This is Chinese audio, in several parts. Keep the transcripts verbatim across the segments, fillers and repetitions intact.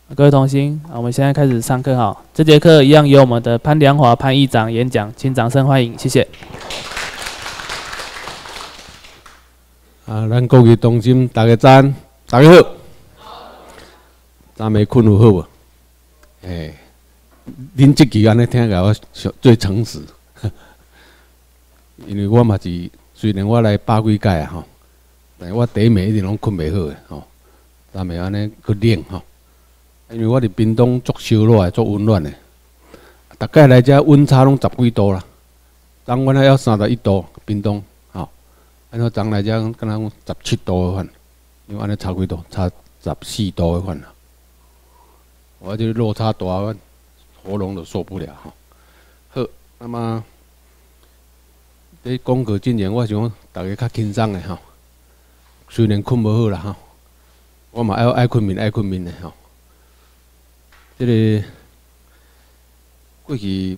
各位同心，我们现在开始上课哈。这节课一样由我们的潘良华潘议长演讲，请掌声欢迎，谢谢。 啊，咱各位同心，大家早安，大家好。昨暝困有好无？诶，恁即期安尼听起来我最诚实，因为我嘛是虽然我来百几届啊吼，但我第一暝一定拢困袂好诶吼。昨暝安尼去冷吼。 因为我伫屏东足烧热诶，足温暖诶。大概来遮温差拢十几度啦。当阮遐要三十一度，屏东吼。安怎昨来遮敢若十七度诶款，因为安尼差几度，差十四度诶款啦。我这落差大，我喉咙都受不了吼。好，那么在讲课之前，我想讲大家较轻松诶吼。虽然困无好啦吼，我嘛爱爱困眠，爱困眠诶吼。 这个过去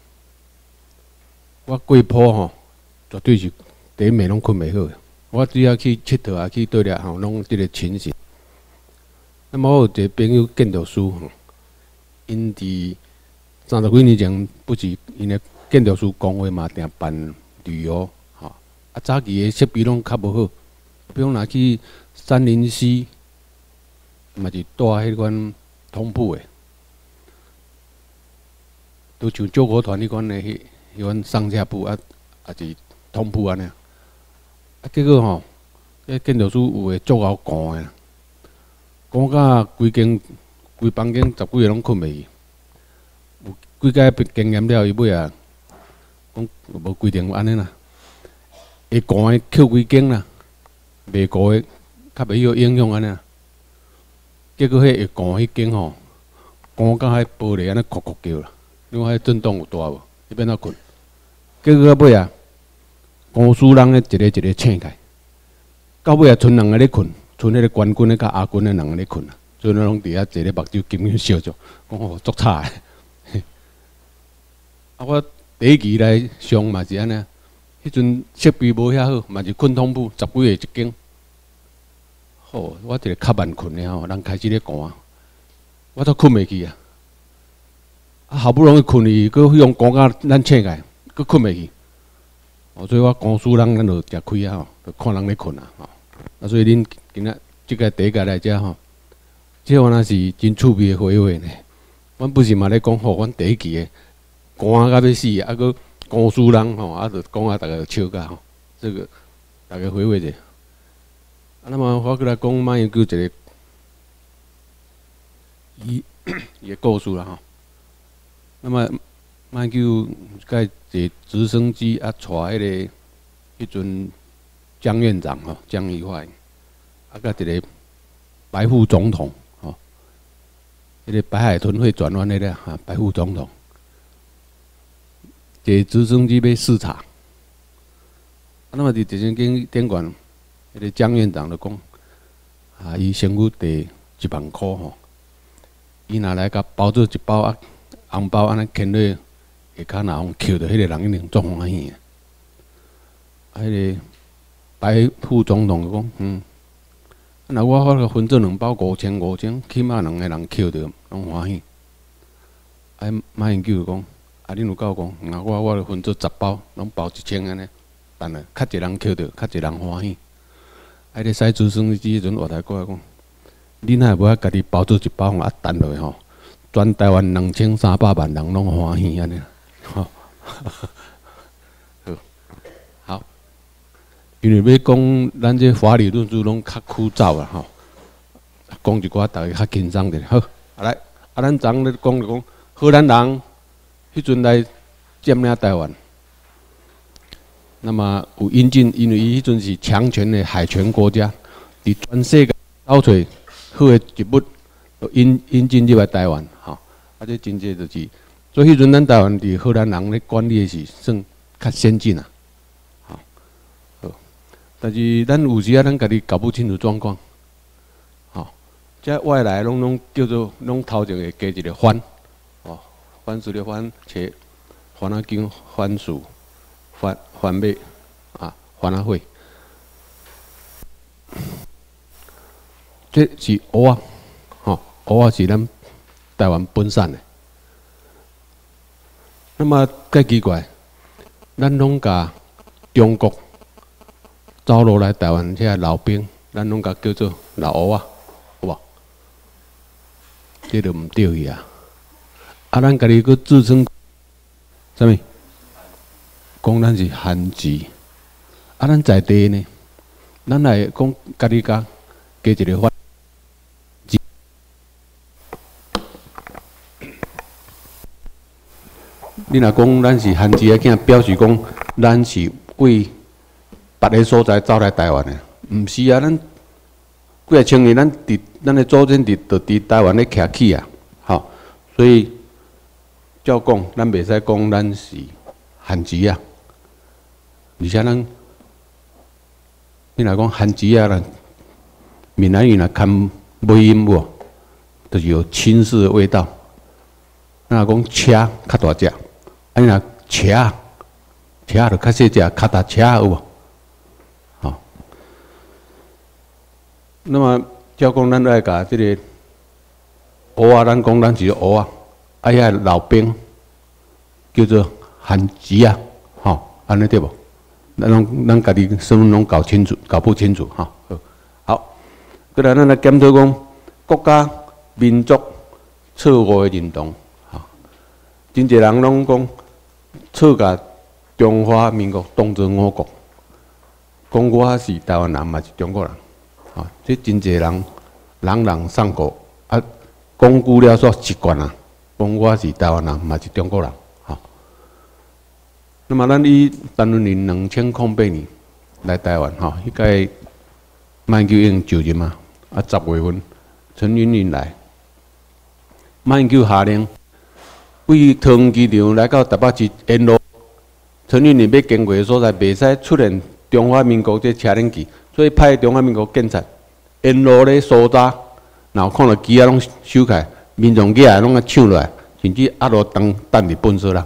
我过坡吼，绝对是第一暝拢困袂好诶。我只要去佚佗啊，去倒掠吼，拢即个情形。那么我有一个朋友建筑师吼，因伫三十几年前，不是因诶建筑师工会嘛，定办旅游吼。啊，早期诶设备拢较无好，比如若去山林溪，嘛是住迄款通铺诶。 都像救国团迄款诶，迄迄款上下铺啊，也是通铺安尼。啊，结果吼，迄建筑师有诶足够寒诶，寒甲规间规房间十几个拢困袂去。有几届经验了，伊尾啊，讲无规定安尼啦。会寒诶扣几间啦，袂寒诶较袂晓影响安尼啦。结果迄会寒迄间吼，寒甲迄玻璃安尼咕咕叫啦。 因为迄震动有大无，伊变怎困？结果到尾啊，公司人咧一个一个醒开，到尾啊，剩两个咧困，剩迄个冠军咧甲亚军咧两个咧困啊，所以拢伫遐坐咧目睭紧紧烧着，讲吼足差诶。啊，我第一期来上嘛是安尼，迄阵设备无遐好，嘛是困通铺，十几个一间。好，我一个较慢困诶吼，人开始咧寒，我都困袂去啊。 啊，好不容易困去，佮用寒甲咱醒开，佮困袂去。哦，所以我公司人咱就食开啊吼，就看人咧困啊吼。啊，所以恁今仔即个第一届来遮吼，即个若是真趣味诶回味呢。阮不是嘛咧讲吼，阮第一期诶寒甲要死，啊，佮公司人吼，啊，就讲啊，逐个笑甲吼，这个逐个回味者。啊，那么我过来讲马英九一个伊伊诶故事啦吼。 那么，马英九甲坐直升机啊，带迄个迄阵江院长吼，江宜桦，啊，甲一个白副总统吼，迄个白海豚会转弯迄个哈，白副总统坐直升机要视察。那么伫直升机顶管，迄个江院长就讲，啊，伊身躯第一万箍吼，伊拿来甲包做一包啊。 红包安尼牵落下骹，若互扣着，迄个人一定足欢喜诶。啊，迄个白副总统讲，嗯，若我发个分做两包五千五千，起码两个人扣着，拢欢喜。啊，马英九就讲，啊，恁有够讲，若我我分做十包，拢包一千安尼，等下较一人扣着，较一人欢喜。啊，咧驶直升机迄阵话台过来讲，恁还无啊家己包做一包，啊等落吼。 全台湾两千三百万人拢欢喜安尼，吼，好，好，因为要讲咱这法理论述拢较枯燥啦，吼，讲一寡大家较轻松点。好，啊来，啊咱昨咧讲就讲荷兰人迄阵来占领台湾，那么有引进，因为伊迄阵是强权的海权国家，伫全世界找找好的一物。 引引进入来台湾，吼，啊，这真济就是，所以迄阵咱台湾伫荷兰人咧管理是算较先进啊，吼，好，但是咱有时啊，咱家己搞不清楚状况，吼，这外来拢拢叫做拢头前会加一个番，哦，番薯的番，切番仔茎、番薯、番番麦啊，番仔血，这是蚵仔。蚵仔是咱台湾分散的。那么更奇怪，咱拢甲中国走落来台湾这老兵，咱拢甲叫做老乌啊，有无？这就唔对去啊！啊，咱家己佫自称啥物？讲咱是汉籍，啊，咱在地呢，咱来讲家己甲加一个法。你若讲咱是汉籍的囝，表示讲咱是为别个所在走来台湾的，毋是啊！咱几啊千年，咱伫咱的祖先伫就伫台湾咧徛起啊，吼，所以照讲，咱袂使讲咱是汉籍啊，而且咱你若讲汉籍啊啦，闽南语若看尾音无，就是有清式的味道。咱若讲车较大只。啊，你若车啊，车就较细只，脚踏车有无？好，那么照讲，咱来甲即个乌啊，咱讲咱是乌啊，啊遐老兵叫做汉籍啊，吼，安尼对无？咱拢咱家己身份拢搞清楚，搞不清楚哈。好，过来咱来检讨讲国家民族错误的认同。真侪人拢讲错甲中华民国当作我国，讲我是台湾人，嘛是中国人，啊，这真侪人朗朗上口，啊，讲久了煞习惯啊，讲我是台湾人，嘛是中国人，哈。那么咱以陈文林两千零八年来台湾，哈，迄届马英九已经就任啊，啊十月份陈云林来，马英九下令。为桃园机场来到台北市沿路，陈云林要经过的所在，袂使出现中华民国这车轮旗，所以派中华民国警察沿路咧搜查，然后看到机啊拢收起来，民众起来拢啊抢落来，甚至压落当等日本说啦。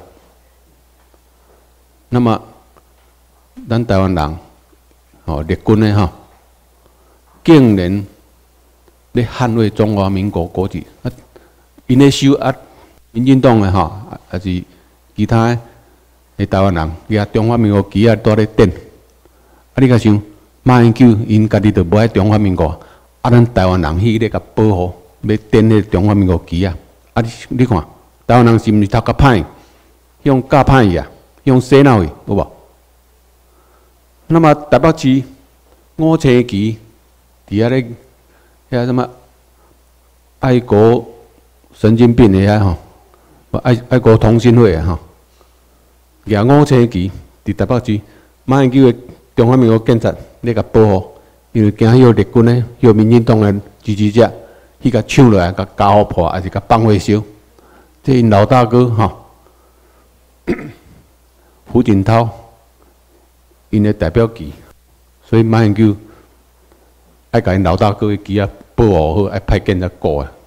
那么，咱台湾人，哦，列军的吼，竟然咧捍卫中华民国国旗，啊，因咧收押。民进党的吼，还是其他的台湾人，掠中华民国旗啊，在咧顶。啊，你甲想，马英九因家己就无爱中华民国，啊，咱台湾人去咧甲保护，要顶迄中华民国旗啊。啊，你你看，台湾人是毋是头壳歹，向教歹去啊，向洗脑去，有无？那么台北市五星旗，伫遐咧遐什么爱国神经病的遐吼。爱爱国同心会啊，吼，举五星旗伫台北市，马英九的中华民国警察咧甲保护，因为惊迄个日军咧，迄个民进党的支持者去甲抢落来，甲家互破，还是甲放火烧。这因老大哥吼，胡锦涛，因的代表旗，所以马英九爱甲因老大哥的旗啊保护好，爱派警察顾啊。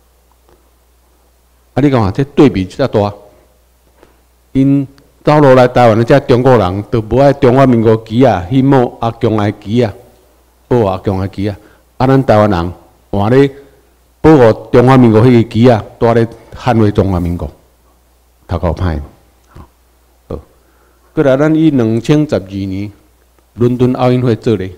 啊！你讲这对比遮大，因走落来台湾的这中国人，都无爱中华民国旗啊，去摸阿强的旗啊，保护阿强的旗啊。啊，咱台湾人换咧保护中华民国迄个旗啊，带咧捍卫中华民国，头壳歹。好，过来咱以两千十二年伦敦奥运会做咧，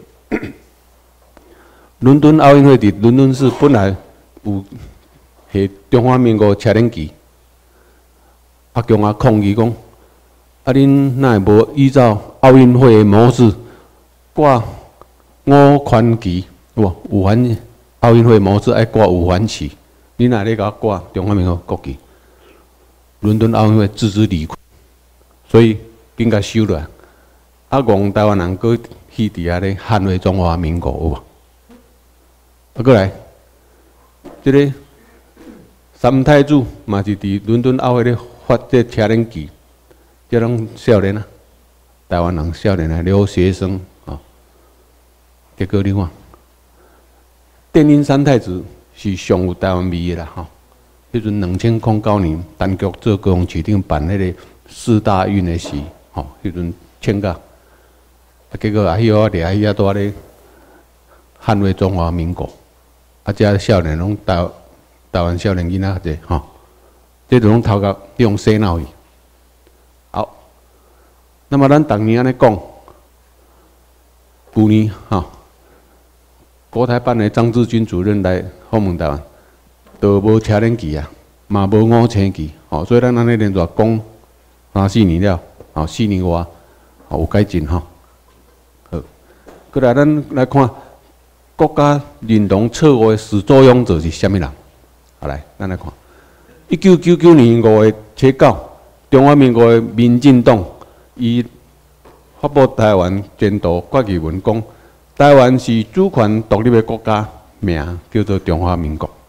伦敦奥运会伫伦敦市本来有。是中华民国车轮旗，阿强啊抗议讲，啊恁哪会无依照奥运会的模式挂五环旗，有无？五环奥运会模式爱挂五环旗，你哪咧甲我挂中华民国国旗？伦敦奥运会置之理亏，所以应该收落来。啊，讲台湾人搁去伫遐咧捍卫中华民国，有无？啊，过来，即个。三太子嘛是伫伦敦奥会咧发这车轮旗，这种少年啊，台湾人少年啊，留学生啊，结果你看，电音三太子是上有台湾味的啦，吼。迄阵两千零九年，陈局做高雄市长办迄个四大运的时，吼，迄阵请假，啊，结果啊，迄个掠迄个在咧捍卫中华民国，啊，遮少年拢台。 台湾少年囡仔者吼，这种头壳用洗脑去。好，那么咱逐年安尼讲，去年吼，国台办的张志军主任来访问台湾，都无车轮旗啊，嘛无五星旗，吼，所以咱安尼连续讲三四年了，吼，四年外，吼有改进吼。好，过来咱来看国家认同错误的始作俑者是虾米人？好来，咱来看，一九九九年五月七九，中华民国的民进党伊发布台湾监督决议文讲，台湾是主权独立的国家，名叫做中华民国。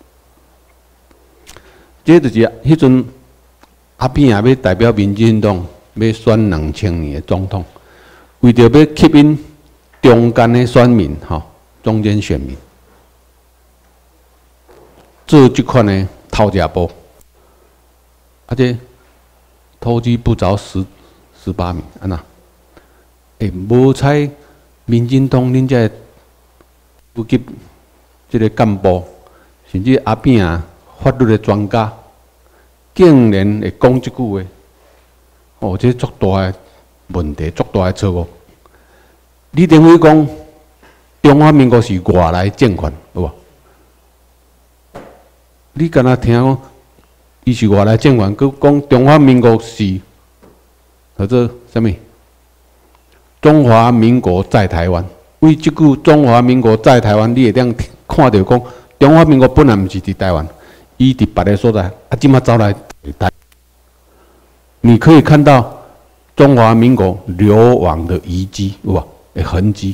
这就是迄阵阿扁也要代表民进党要选两千年的总统，为着要吸引中间的选民，吼，中间选民，做这款的偷食步，啊这投机不着十十八米，安那？诶，无采民进党恁遮不及这个干部，甚至阿扁啊法律的专家，竟然会讲这句话，哦，这足大的问题，足大的错误。李登辉讲，中华民国是外来政权，有无？你敢若听讲，伊是外来政权，佮讲中华民国是叫做啥物？中华民国在台湾。为即句“中华民国在台湾”，你会当看到讲，中华民国本来毋是伫台湾，伊伫别个所在，啊，即马走来台。你可以看到中华民国流亡的遗迹，有无？的痕迹。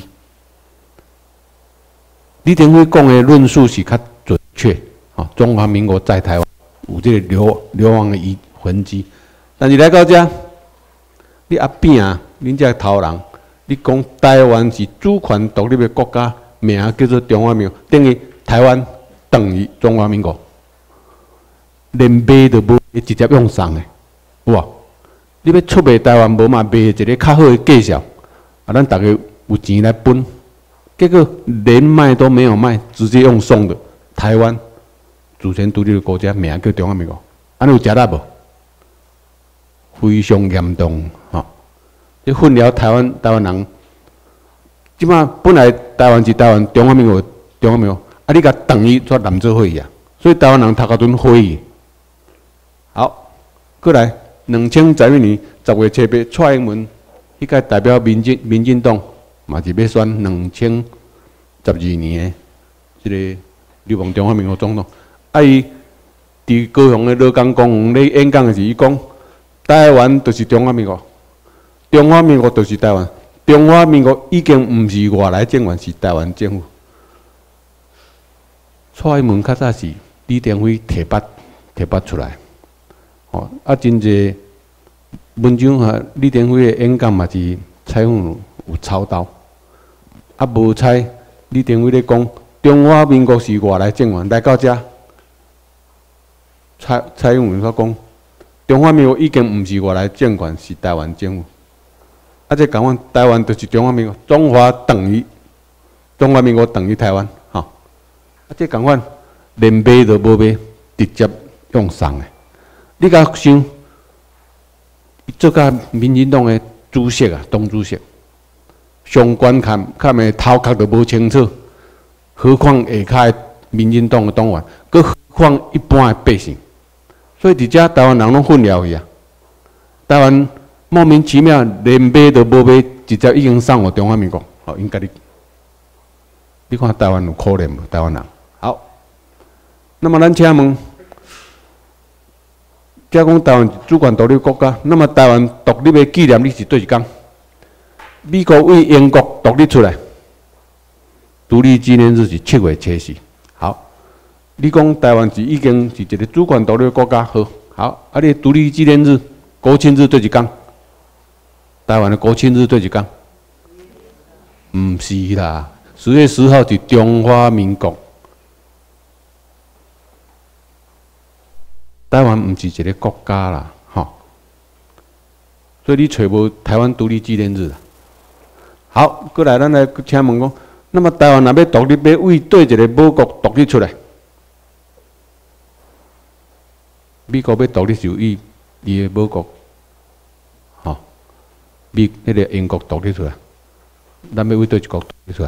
李登辉讲的论述是较准确，吼，中华民国在台湾有这个流流亡的遗痕迹，但是来到这，你阿扁啊，恁这头人。你讲台湾是主权独立的国家，名叫做中华民国，等于台湾等于中华民国，连卖都无直接用送的，有无？你要出卖台湾，无嘛卖一个较好的价钱，啊，咱大家有钱来分，结果连卖都没有卖，直接用送的台湾主权独立的国家，名叫中华民国，安尼有食力无？非常严重，吼。你混淆台湾台湾人，即马本来台湾是台湾中华民国中华民国，啊你甲等于做南做会议啊，所以台湾人读甲阵会议。好，过来，两千十一年十月七八，蔡英文迄个代表民进民进党嘛是要选两千十二年的即个流亡中华民国总统，啊伊伫高雄的罗岗公园咧演讲的时，伊讲台湾就是中华民国。中华民国就是台湾，中华民国已经毋是外来政权，是台湾政府。蔡英文较早是李登辉提拔提拔出来，哦，啊，真济文章哈，李登辉的演讲嘛是蔡英文有操刀，啊，无采李登辉咧讲中华民国是外来政权，来到遮，蔡蔡英文说讲中华民国已经毋是外来政权，是台湾政府。啊，这讲阮台湾就是中华民国，中华等于中华民国等于台湾，吼。啊，这讲阮连卖都无卖，直接用送的。你甲想，伊做甲民进党的主席啊，党主席，上官看看的头壳都无清楚，何况下骹的民进党的党员，佮何况一般的百姓。所以伫遮台湾人拢混淆去啊，台湾。莫名其妙，连买都无买，直接已经送互中华民国。好，应该你，你看台湾有可怜无？台湾人好。那么咱请问，假讲台湾主权独立国家，那么台湾独立的纪念日是对一天？美国为英国独立出来，独立纪念日是七月七夕。好，你讲台湾是已经是一个主权独立的国家，好，好，啊，你独立纪念日、国庆日对一天？台湾的国庆日对一天？毋是啦，十月十号是中华民国。台湾毋是一个国家啦，吼。所以你找无台湾独立纪念日啦。好，过来咱来请问讲，那么台湾若要独立，要为对一个母国独立出来？ 美国要独立时候，伊伊的母国，吼，美迄个英国独立出来，咱要为倒一国独立出来？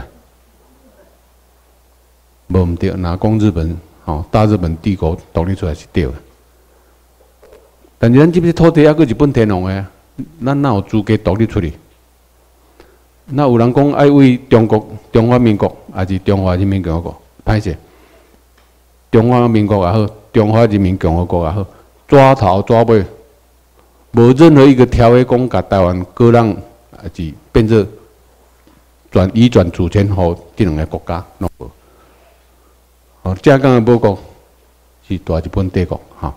无毋对，若讲日本，吼，大日本帝国独立出来是对的。但是咱即片土地还阁日本天皇的啊，咱哪有资格独立出去？那有人讲爱为中国、中华民国，还是中华人民共和国？歹势，中华民国也好，中华人民共和国也好，抓头抓尾，无任何一个条约讲甲台湾割让，还是变做转移转主权互即两个国家，拢无。哦，正港的母国是大日本帝国，哈。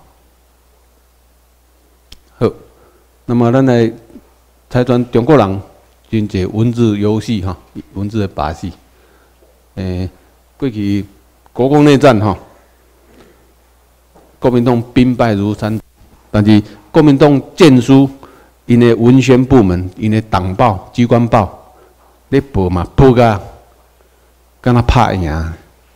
好，那么咱来猜传中国人真侪文字游戏哈，文字的把戏。诶、欸，过去国共内战哈，国民党兵败如山，但是国民党建书，因的文宣部门、因的党报、机关报，咧报嘛报甲，敢若拍赢。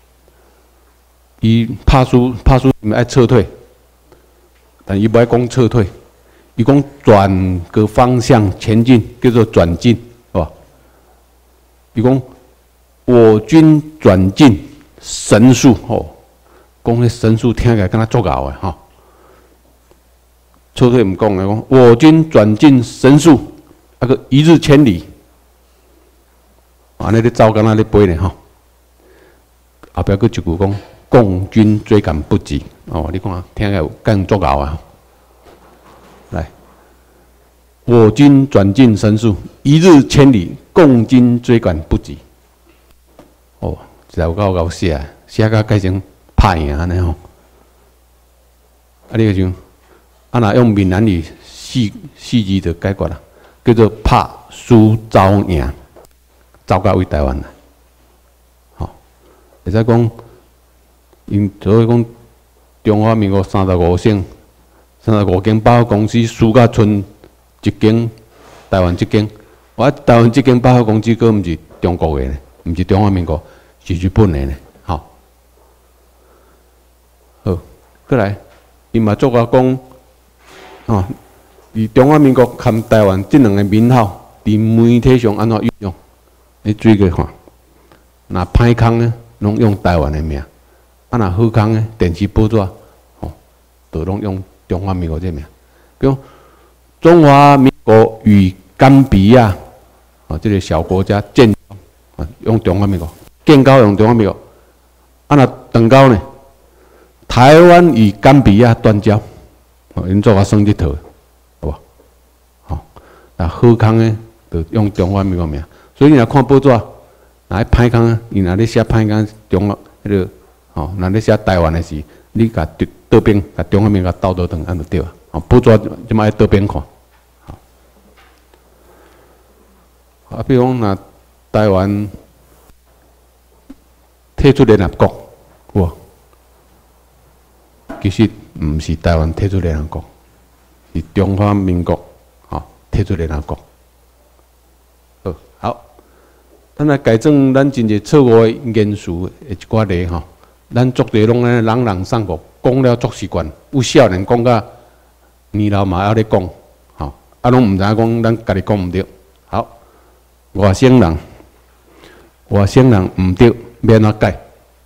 伊拍输拍输，伊爱撤退，但伊无爱讲撤退。伊讲转个方向前进，叫做转进，是吧？伊讲我军转进神速哦，讲迄神速听起来敢若足敖的吼。撤退毋讲的，讲我军转进神速，啊个一日千里，安尼咧走敢若咧飞呢吼。后壁佫一句讲共军追赶不及，哦，你看听起来有更足敖啊！来，我军转进神速，一日千里，共军追赶不及。哦，实在有够够写，写甲改成拍赢安尼吼。啊，你个像，啊若用闽南语四四字就解决啦，叫做拍输走赢，走到为台湾啦。吼、哦，会使讲，因所以讲中华民国三十五省。三十五间百货公司输甲剩一间台湾这间，我台湾这间百货公司佫毋是中国的呢，毋是中华民国，是日本的呢。吼，好，过来，伊嘛做我讲，吼，伫中华民国含台湾这两个名号，伫媒体上安怎运用？你注意看，若歹空呢，拢用台湾的名；啊，若好空呢，电视报纸，吼，都拢用。中华民国这名，比如中华民国与甘比亚，啊，这个小国家建交，啊，用中华民国；建交用中华民国。啊，那断交呢？台湾与甘比亚断交，哦，因做个算这套，好不？好，那好康呢，就用中华民国名。所以你若看报纸，若迄歹康，伊若咧写歹康中国迄个，哦，若咧写台湾的事，你甲倒边，甲中华民国倒倒转，安就对啊。哦，报纸即摆倒边看。好，啊，比如讲，若台湾退出联合国，有无？其实毋是台湾退出联合国，是中华民国吼退出联合国。好，好，咱来改正咱真侪错误的言辞的一寡例吼。咱足侪拢咧朗朗上口，讲了足习惯，有少年讲甲年老嘛还咧讲，吼，啊拢毋知影讲咱家己讲毋对。好，外省人，外省人毋对，免怎改？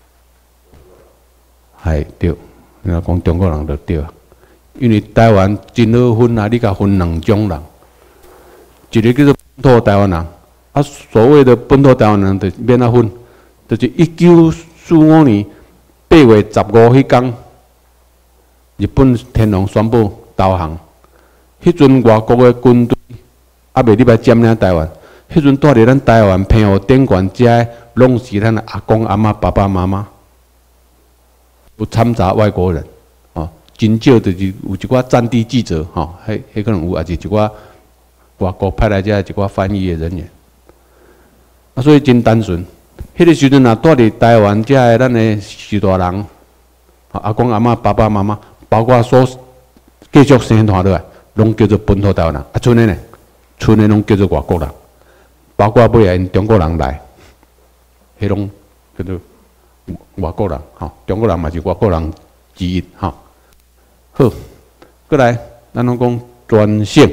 系对，你若讲中国人就对啊，因为台湾真好分啊，你甲分两种人，一个叫做本土台湾人，啊所谓的本土台湾人就免怎分，就是一九四五年。八月十五迄天，日本天皇宣布投降。迄阵外国的军队还袂入来占领台湾。迄阵住伫咱台湾澎湖顶悬遮的，拢是咱阿公阿嬷、爸爸妈妈，有掺杂外国人，哦，真少就是有一寡战地记者，吼、哦，迄迄可能有，也是一寡外国派来遮一寡翻译的人员。啊，所以真单纯。迄个时阵啊，住伫台湾遮个咱的许大人，阿公阿嬷、爸爸妈妈，包括所继续生传落来，拢叫做本土台湾人。啊，剩的呢，剩的拢叫做外国人，包括尾来因中国人来，迄拢叫做外国人。吼，中国人嘛是外国人之一。吼， 好，过来，咱拢讲专省。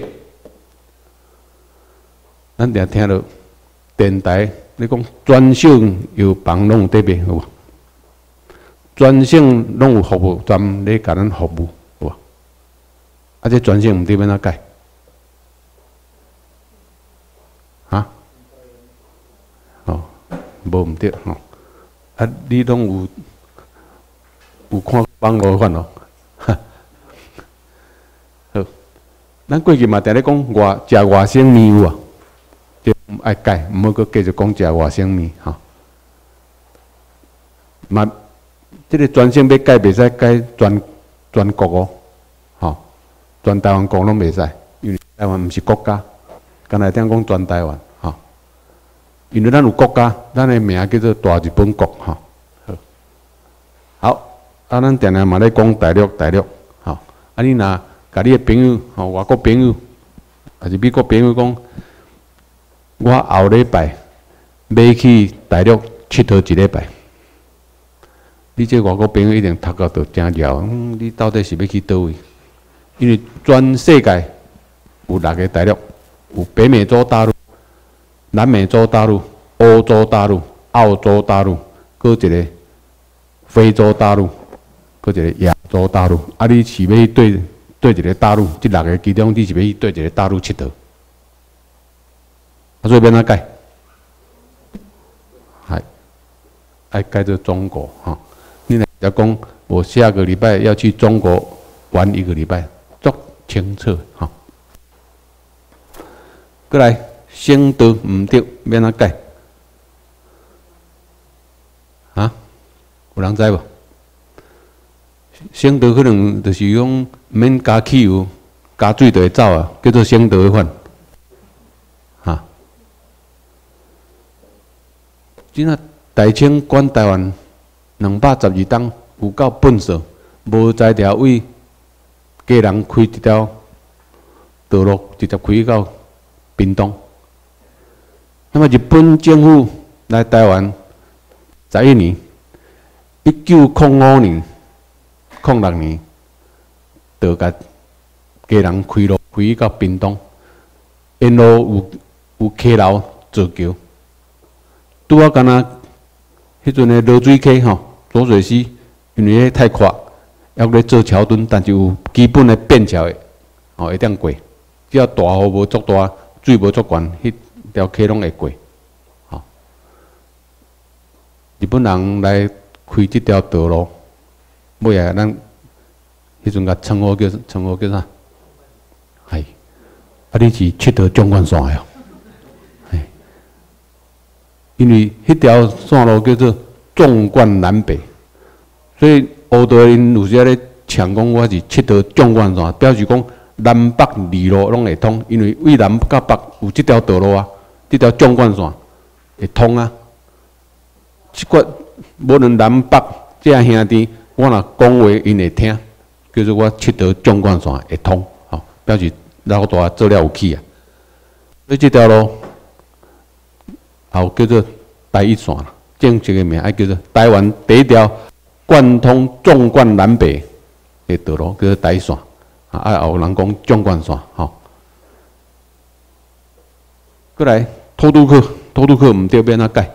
咱定听到电台你讲专省药房拢有对面，有无？专省拢有服务站咧，甲咱服务，有无？啊，这专省毋对要怎改？啊？哦，无毋对吼。啊，你拢有有看网络款咯？好，咱过去嘛，定咧讲外食外省面有啊，就爱改，毋好阁继续讲食外省面吼。嘛，即个专省要改，袂使改全全国哦，吼，全台湾国拢袂使，因为台湾毋是国家，敢若听讲全台湾吼。因为咱有国家，咱的名叫做大日本国吼。好，好，啊，咱定定嘛咧讲大陆，大陆吼。啊，你若甲你的朋友吼，外国朋友，还是美国朋友讲，我后礼拜要去大陆佚佗一礼拜。你这外国朋友一定读到都真了，嗯，你到底是要去倒位？因为全世界有六个大陆，有北美洲大陆、南美洲大陆、欧洲大陆、澳洲大陆，搁一个非洲大陆，搁一个亚洲大陆。啊，你是要去对对一个大陆？这六个其中，你是要去对一个大陆佚佗？啊，所以要怎改？系爱改做中国哈。你若要讲，我下个礼拜要去中国玩一个礼拜，足清楚哈。过来，省道毋对，要怎改？啊？有人知无？省道可能就是讲免加汽油、加水就会走啊，叫做省道的款。哈？即那大清管台湾两百十二档，有够笨拙，无在条为家人开一条道路，直接开到屏东。那么日本政府来台湾十一年，一九零五年、零六年，就甲家人开路开到屏东，沿路有有溪流造桥，拄啊，敢若迄阵的落水溪吼，浊水溪，因为迄太阔，要咧做桥墩，但是有基本的便桥的，吼会当过。只要大雨无足大，水无足悬，迄条溪拢会过。吼，日本人来开即条道路，尾啊，咱迄阵甲称呼叫称呼叫啥？系，啊，你是佚佗纵贯线的哦。因为迄条线路叫做纵贯南北，所以乌道因有时咧呛讲我是佚佗纵贯线，表示讲南北二路拢会通，因为为南到北有即条道路啊，即条纵贯线会通啊。即个无论南北这兄弟，我若讲话因会听，叫做我佚佗纵贯线会通，吼，表示老大做了有气啊。所以即条路。后叫做台一线，正式的名爱叫做台湾第一条贯通纵贯南北的道路，叫做台一线。啊，后人讲纵贯线，吼。过来，偷渡客，偷渡客毋对，要怎改？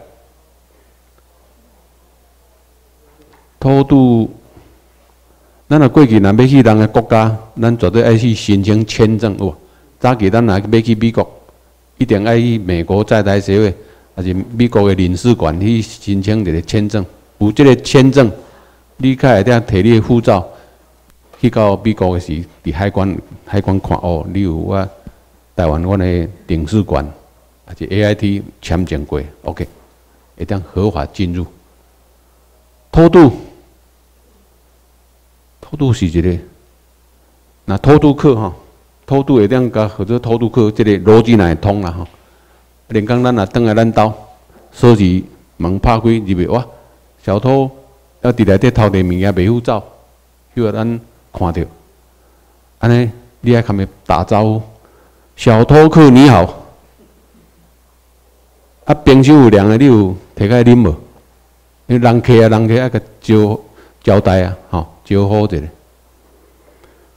偷渡，咱若过去若要去人个国家，咱绝对爱去申请签证，有无？早期咱若要去美国，一定爱去美国在台协会。还是美国的领事馆去申请一个签证，有这个签证，你较会当摕你的护照去到美国的时，伫海关海关看哦，你有我台湾阮的领事馆，还是 A I T 签证过 ，OK， 会当合法进入。偷渡，偷渡是一个，那偷渡客吼，偷渡会当甲或者偷渡客这个逻辑哪会通啦吼。连讲咱若转来咱兜，锁匙门拍开入去，哇！小偷要伫内底偷摕物件袂护照，许个咱看到，安尼你爱甲伊打招呼，小偷客你好。啊，冰箱有凉的，你有摕开啉无？因为人客啊，人客爱甲招招待啊，吼，招呼一下。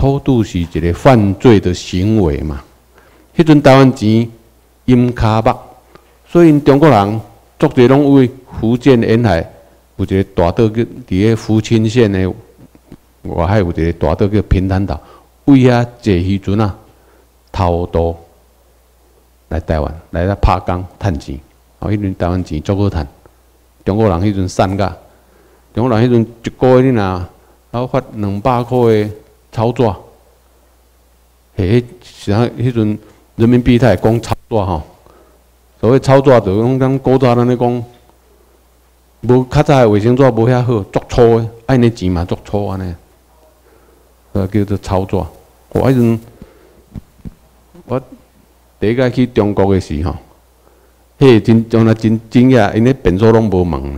偷渡是一个犯罪的行为嘛。迄阵台湾钱阴卡目，所以中国人足侪拢为福建沿海有一个大岛叫伫个福清县的外海有一个大岛叫平潭岛，为遐坐渔船啊偷渡来台湾，来遐拍工趁钱。哦，迄阵台湾钱足好趁，中国人迄阵散甲，中国人迄阵一个月你若然后发两百块的钞纸，嘿，是啊，迄阵人民币他会讲钞纸吼。所谓钞纸，就讲咱古早咱咧讲，无较早的卫生纸无遐好，足粗的，安尼钱嘛足粗安尼，呃叫做钞纸。我迄阵我第一个去中国的时候，迄真将来真惊讶，因咧便所拢无门。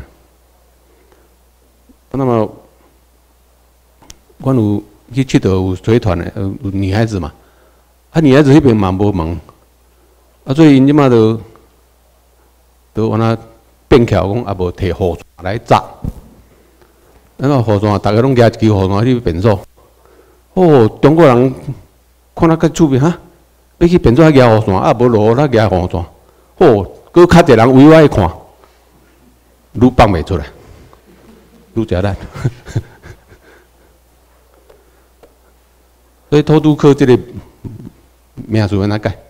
那么，阮有去佚佗有随团的，有有女孩子嘛，啊女孩子迄边嘛无门，啊所以因即马就就安那变巧讲，也无摕雨伞来砸。那个雨伞，大家拢举一支雨伞去便所。哦，中国人看那个趣味哈，要去便所还举雨伞，啊无落雨他举雨伞。哦，搁较侪人围我看，愈放袂出来，愈食力。所以偷渡客这个名词安怎改？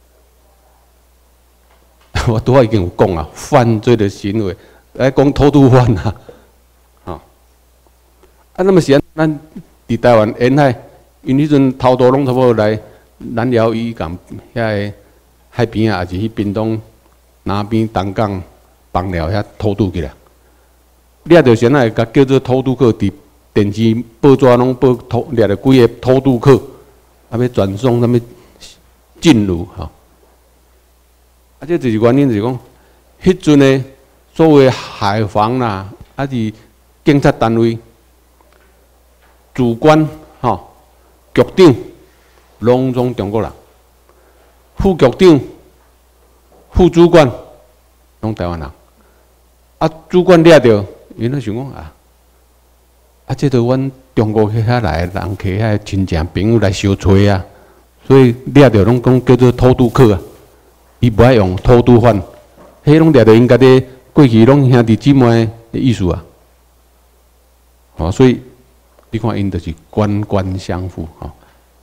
我拄仔已经有讲啊，犯罪的行为来讲偷渡犯啊，啊，啊，那么是咱伫台湾沿海，因迄阵偷渡拢差不多来南寮渔港遐个海边啊，还是去屏东南边东港邦寮遐偷渡去啦。掠着谁会甲叫做偷渡客？伫电视报纸拢报偷掠着几个偷渡客，啊要转送什么进入吼。啊，这就是原因，就是讲，迄阵的所谓海防啦，啊是警察单位，主管吼，局长拢总中国人，副局长、副主管拢台湾人。啊，主管掠着，因咧想讲啊，啊，这都阮中国遐来的人，去遐亲戚朋友来相找啊，所以掠着拢讲叫做偷渡客啊。伊不爱用偷渡犯，迄拢掠着因家己过去拢兄弟姊妹的意思啊。哦，所以你看因就是官官相护吼。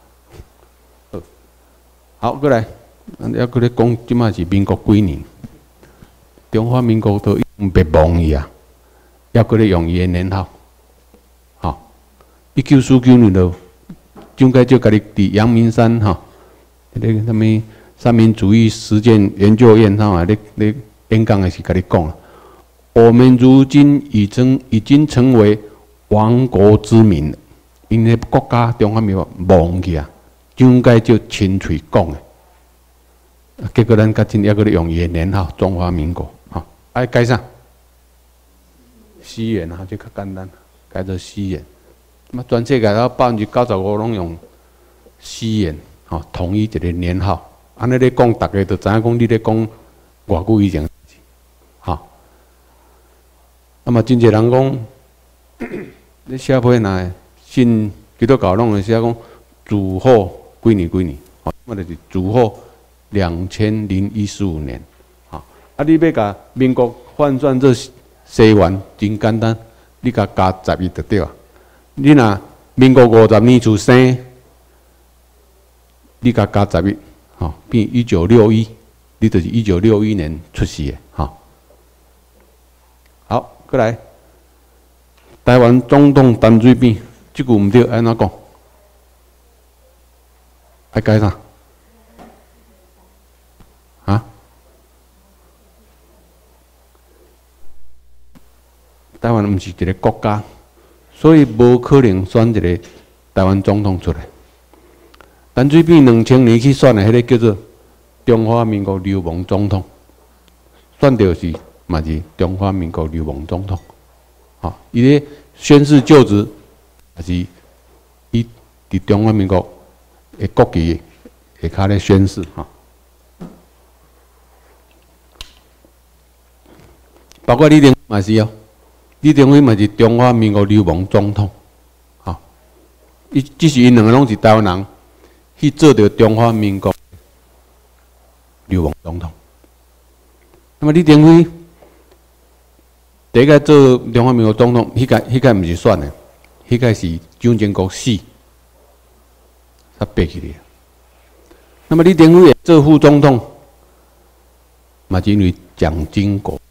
好，过来，咱要过来讲，即马是民国几年？中华民国都已经灭亡去啊，要过来用伊的年号。吼，一九四九年就蒋介石家己伫阳明山吼，迄个什么？三民主义实践研究院，他嘛咧咧演讲的时，甲你讲，我们如今已成已经成为亡国之民，因为国家中华民国亡去啊，蒋介石亲嘴讲的，结果咱甲真要搁咧用伊的年号中华民国，吼，爱改啥？西元啊，就较简单，改做西元。那么全世界到百分之九十五拢用西元，吼，统一一个年号。安尼咧讲，大家就知影讲你咧讲外国以前，吼。那么真侪人讲，咧社会若信基督教拢会写讲主后几年几年，吼，那么就是主后两千零一十五年，吼。啊，你要甲民国换算做西元，真简单，你甲加十一就对啊。你若民国五十年出生，你甲加十一。吼，变一九六一，你就是一九六一年出世的，吼。好，过来，台湾总统陈水扁，这句唔对，安怎讲？爱改啥？啊？台湾唔是一个国家，所以无可能选一个台湾总统出来。陈水扁两千年去选的迄个叫做中华民国流亡总统，选到是嘛是中华民国流亡总统，吼，伊咧宣誓就职，还是伊伫中华民国的国旗下骹咧宣誓，吼，包括李登辉嘛是哦，李登辉嘛是中华民国流亡总统，吼， 伊只是因两个拢是台湾人去做着中华民国流亡总统。那么李登辉第一个做中华民国总统，迄个迄个毋是选的，迄个是蒋经国死，才爬起来。那么李登辉做副总统，嘛是因为蒋经国。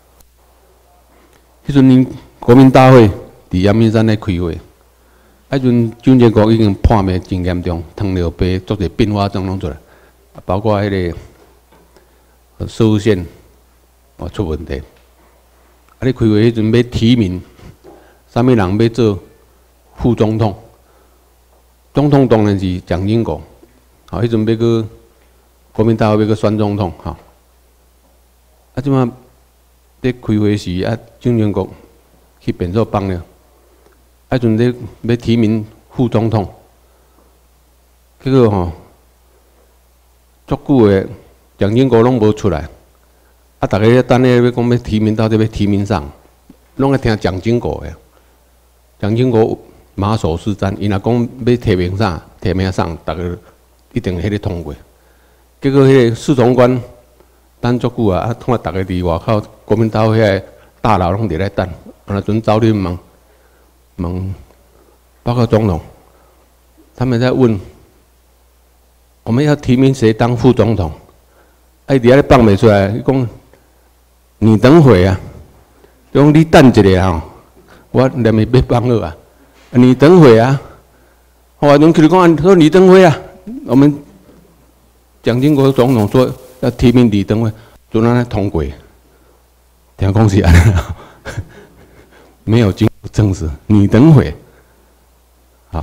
迄阵国民大会伫阳明山咧开会，迄阵蒋经国已经破灭真严重，糖尿病足侪并发症拢出来，包括迄个射物线哦出问题。啊！你开会迄阵要提名，啥物人要做副总统？总统当然是蒋经国。好，迄阵要去国民大会要去选总统，吼。啊，即马咧开会时啊，蒋经国去变做帮了。啊，迄阵咧要提名副总统，结果吼，足久诶，蒋经国拢无出来。啊！大家咧等咧要讲要提名，到底要提名啥？拢爱听蒋经国诶。蒋经国马首是瞻，伊若讲要提名啥，提名啥，大家一定迄个通过。结果迄个侍从官等足久啊，啊，看大家伫外口国民大会遐大楼拢伫咧等，啊，阵走去问问，包括总统，他们在问我们要提名谁当副总统？啊，伊伫遐咧放袂出来，伊讲。你等会啊，讲你等一下吼，我连咪要放好啊。你等会啊，我侬去讲说李登辉啊，我们蒋经国总统说要提名李登辉，就让他通过。听讲是安尼，没有经过证实。你等会，好，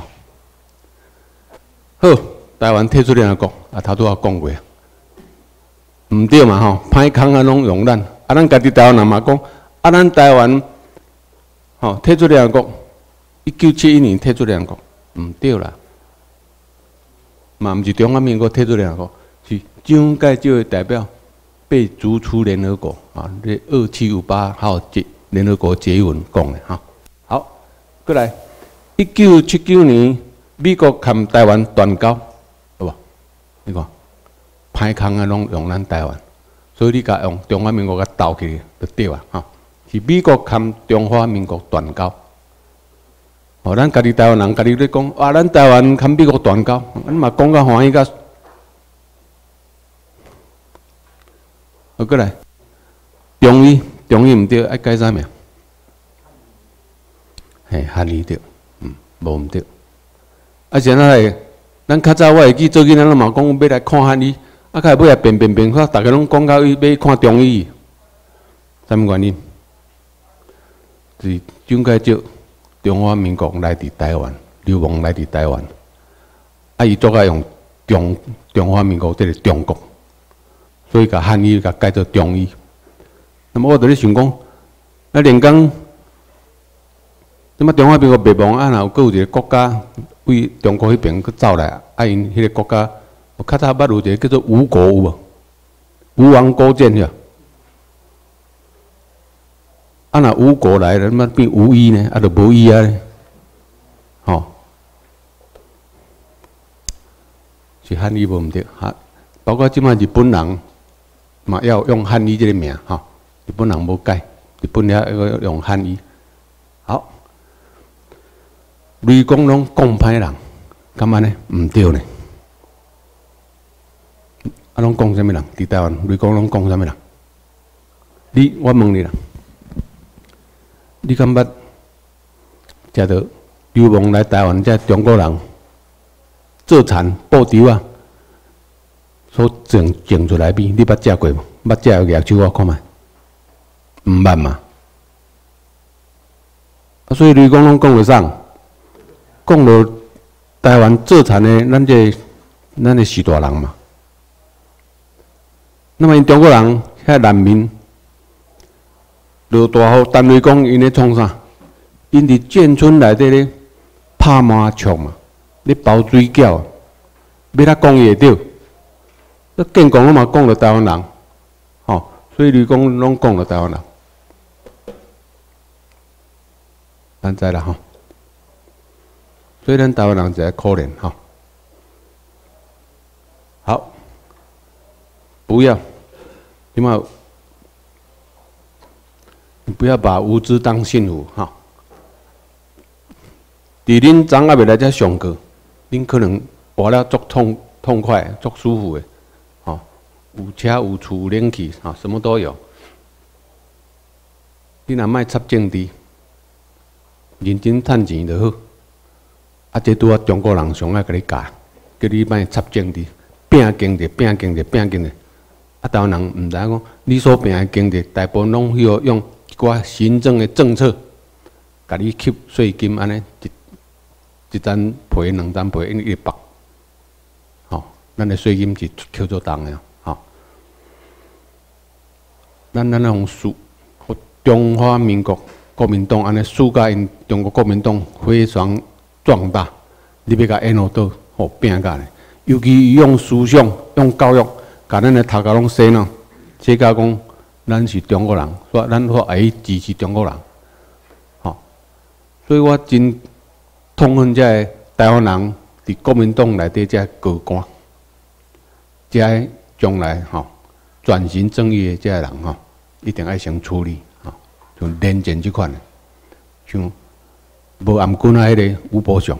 好，台湾退出联合国啊，他都要讲过，唔对嘛吼，歹空啊拢用咱。啊，咱家己台湾人嘛讲，啊，咱台湾吼退出联合国，一九七一年退出联合国，毋对啦，嘛毋是中华民国退出联合国，是蒋介石的代表被逐出联合国啊。这二七五八号结联合国决议文讲的哈。好，过来，一九七九年美国含台湾断交，好无？你看，歹空啊，拢用咱台湾。所以你甲用中华民国甲斗起就对啊，哈！是美国含中华民国断交，哦，咱家己台湾人家己咧讲，啊，咱台湾含美国断交，咱嘛讲甲欢喜甲。好，过来，中医，中医毋对，爱改啥名？嘿，汉语对，嗯，无毋对。啊，现在咱较早我会记做囡仔，咱嘛讲要来看汉语。啊，开尾啊变变变，看大家拢讲到要看中医，啥物原因？是蒋介石中华民国来伫台湾，流亡来伫台湾，啊，伊做爱用中中华民国即个中国，所以甲汉语甲改做中医。那么我伫咧想讲，啊，连讲，即马中华民国灭亡啊，若有佫有一个国家为中国迄边佫走来，啊，因迄个国家。我较早捌有一个叫做吴国有无？吴王勾践遐。啊，若吴国来了，那变吴医呢？啊，就无医啊咧。吼，是汉语无毋对，哈，包括即摆日本人嘛要用汉语即个名，吼，日本人无改，日本也要用汉语。好，雷公拢讲歹人，干嘛呢？毋对呢？啊，拢讲啥物人？伫台湾，你讲拢讲啥物人？你，我问你啦，你敢捌食到流亡来台湾这中国人做田布条啊，所种种出来米，你捌食过无？捌食个举手我看觅，毋捌嘛？啊，所以你讲拢讲了啥？讲了台湾做田的，咱这咱的许大人嘛。那么因中国人遐难民，落大雨，单位讲因咧创啥？因伫建村内底咧拍麻将嘛，咧包水饺，要他讲伊会着。那建讲我嘛讲了台湾人，吼、哦，所以你讲拢讲了台湾人，咱知啦吼。 所以咱台湾人才可怜哈。好，不要，你嘛，你不要把无知当幸福哈。伫恁长还未来遮上课，恁可能活了足痛痛快、足舒服的，吼，有车有厝有冷气，哈，什么都有。你若莫插政治，认真趁钱就好。啊，这拄啊中国人上爱甲你教，叫你莫插政治，拼经济、拼经济、拼经济。啊，台湾人毋知讲，你所拼的经济，大部分拢要用一寡行政的政策，甲你吸税金安尼一。一层皮两层皮，一直绑，吼，咱的税金是扣做重的，吼。咱咱用输，中华民国国民党安尼输甲因中国国民党非常壮大，你要甲沿路倒，吼拼甲咧。尤其用思想、用教育，甲咱的头壳拢洗脑，洗甲讲咱是中国人，说咱说爱支持中国人，吼。所以我真。痛恨这个台湾人伫国民党内底这高官，这将来吼转型正义的这个人吼，一定爱先处理吼，像连战这款的，像无颔棍啊，迄个吴伯雄。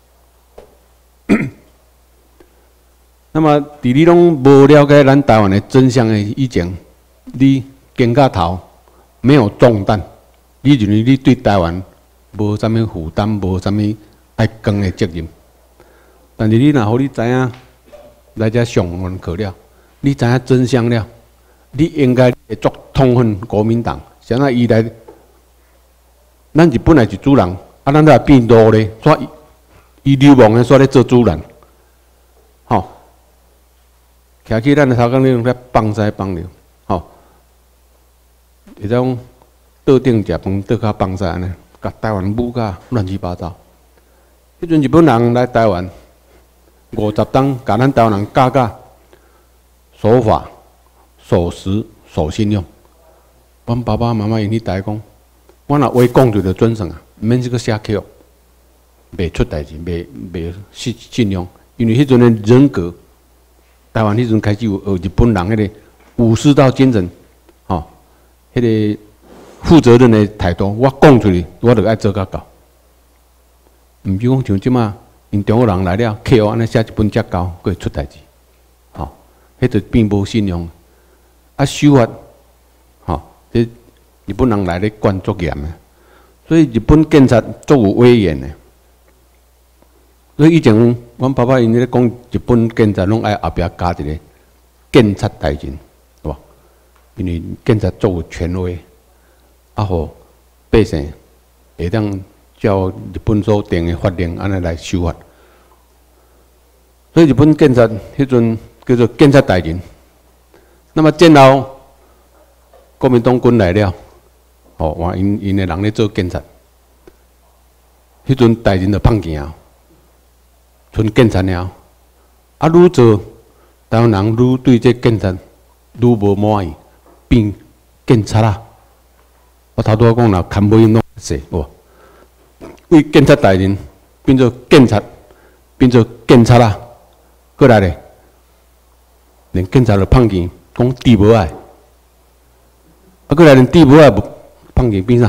那么，伫你拢无了解咱台湾的真相的以前，你肩胛头没有重担，你认为你对台湾？无啥物负担，无啥物爱扛的责任。但是你若好，你知影来遮上完课了，你知影真相了，你应该会足痛恨国民党。像那伊来，咱是本来是主人，啊，咱来变奴咧，煞伊流氓的煞咧做主人，吼，徛起咱的头壳咧，咧放屎放尿，吼，迄种桌顶食饭，桌骹放屎安尼。甲台湾舞甲乱七八糟。迄阵日本人来台湾五十天，甲咱台湾人教教守法、守时、守信用。阮爸爸妈妈因去台讲，我若话讲就着准算啊，毋免即个写口，袂出代志，袂袂信信用。因为迄阵的人格，台湾迄阵开始有学日本人迄个武士道精神，吼、哦，迄、那个。负责任的态度，我讲出去，我就爱做甲到。毋是讲像即马，因中国人来了，客户安尼写一本折交，佫会出代志，吼、哦，迄就变无信用。啊，守法，吼、哦，这日本人来咧管足严的，所以日本警察足有威严的。所以以前，阮爸爸因咧讲，日本警察拢爱后壁加一个警察大人，对吧？因为警察足有权威。啊，互百姓会当照日本所定的法令安尼来守法。所以日本警察迄阵叫做警察大人。那么战后国民党军来了，哦，话因因的人咧做警察，迄阵大人就放行啊，剩警察了。啊，愈做台湾人愈对这警察愈无满意，变警察啦。我头拄仔讲啦，看不因拢说哇，为警察大人变做警察，变做警察啦，过来咧，连警察都放钱，讲治无爱，啊，过来连治无爱，放钱变啥？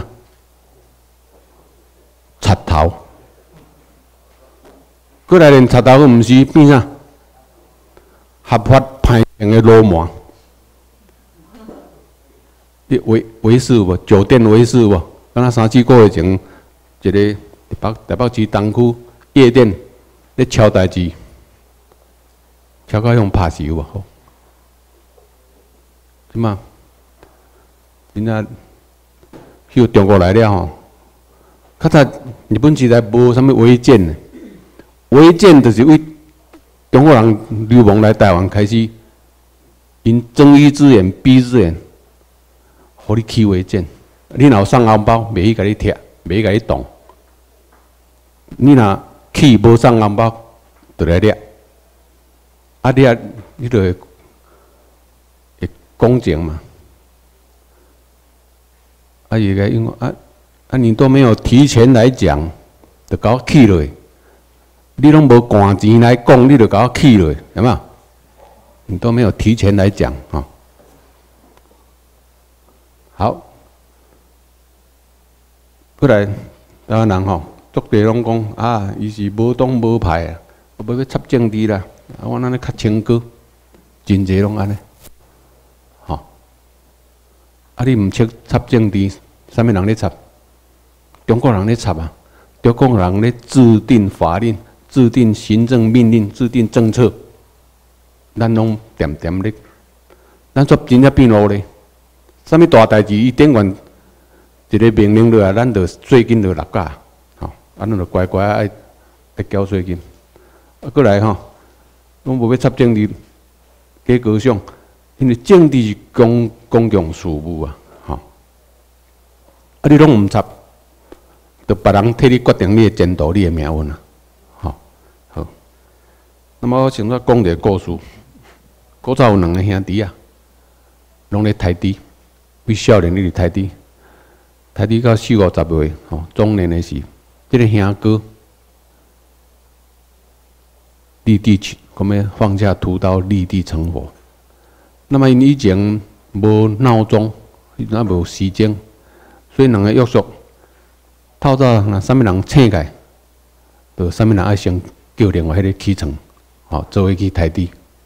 贼头，过来连贼头都毋是变啥？合法歹行的流氓。你维维士无？酒店维士无？敢若三四个月前，一个台北台北市东区夜店咧敲代志，敲到用拍死有无？好，即嘛，人家去中国来了吼，较早日本时代无啥物违建的，违建就是为中国人流氓来台湾开始，因睁一只眼闭一只眼。互你起违建，你若有送红包，袂去甲你摕，袂去甲你动。你若起无送红包，就来掠。啊掠，你就会会公正嘛。啊，伊个因为啊啊，你都没有提前来讲，就搞起落， 你拢无赶钱来讲，你就甲我气落，有没有？你都没有提前来讲啊、哦。好，过来台湾人吼，足地拢讲啊，伊是无党无派啊，无要插政治啦，啊，我安尼较清高，真济拢安尼，吼、哦。啊，你毋切插政治，啥物人咧插？中国人咧插啊！中国人咧制定法令、制定行政命令、制定政策，咱拢点点咧，咱做真正变路咧。啥物大代志，伊顶完一个命令落来，咱就税金就落架，吼，啊，咱就乖乖爱爱缴税金。啊，过来吼，拢无要插政治，假高尚，因为政治是公公共事务啊，吼，啊，你拢毋插。就别人替你决定你的前途、你的命运啊！好，好。那么我现在讲一个故事。古早有两个兄弟啊，拢咧台猪，为少年咧台猪，台猪到四五十岁，吼，中年的时，这个兄哥立地去，咁样放下屠刀，立地成佛。那么因以前无闹钟，那无时间，所以两个约束。透早若啥物人醒起，就啥物人爱先叫另外迄个起床，吼，做伙去抬猪。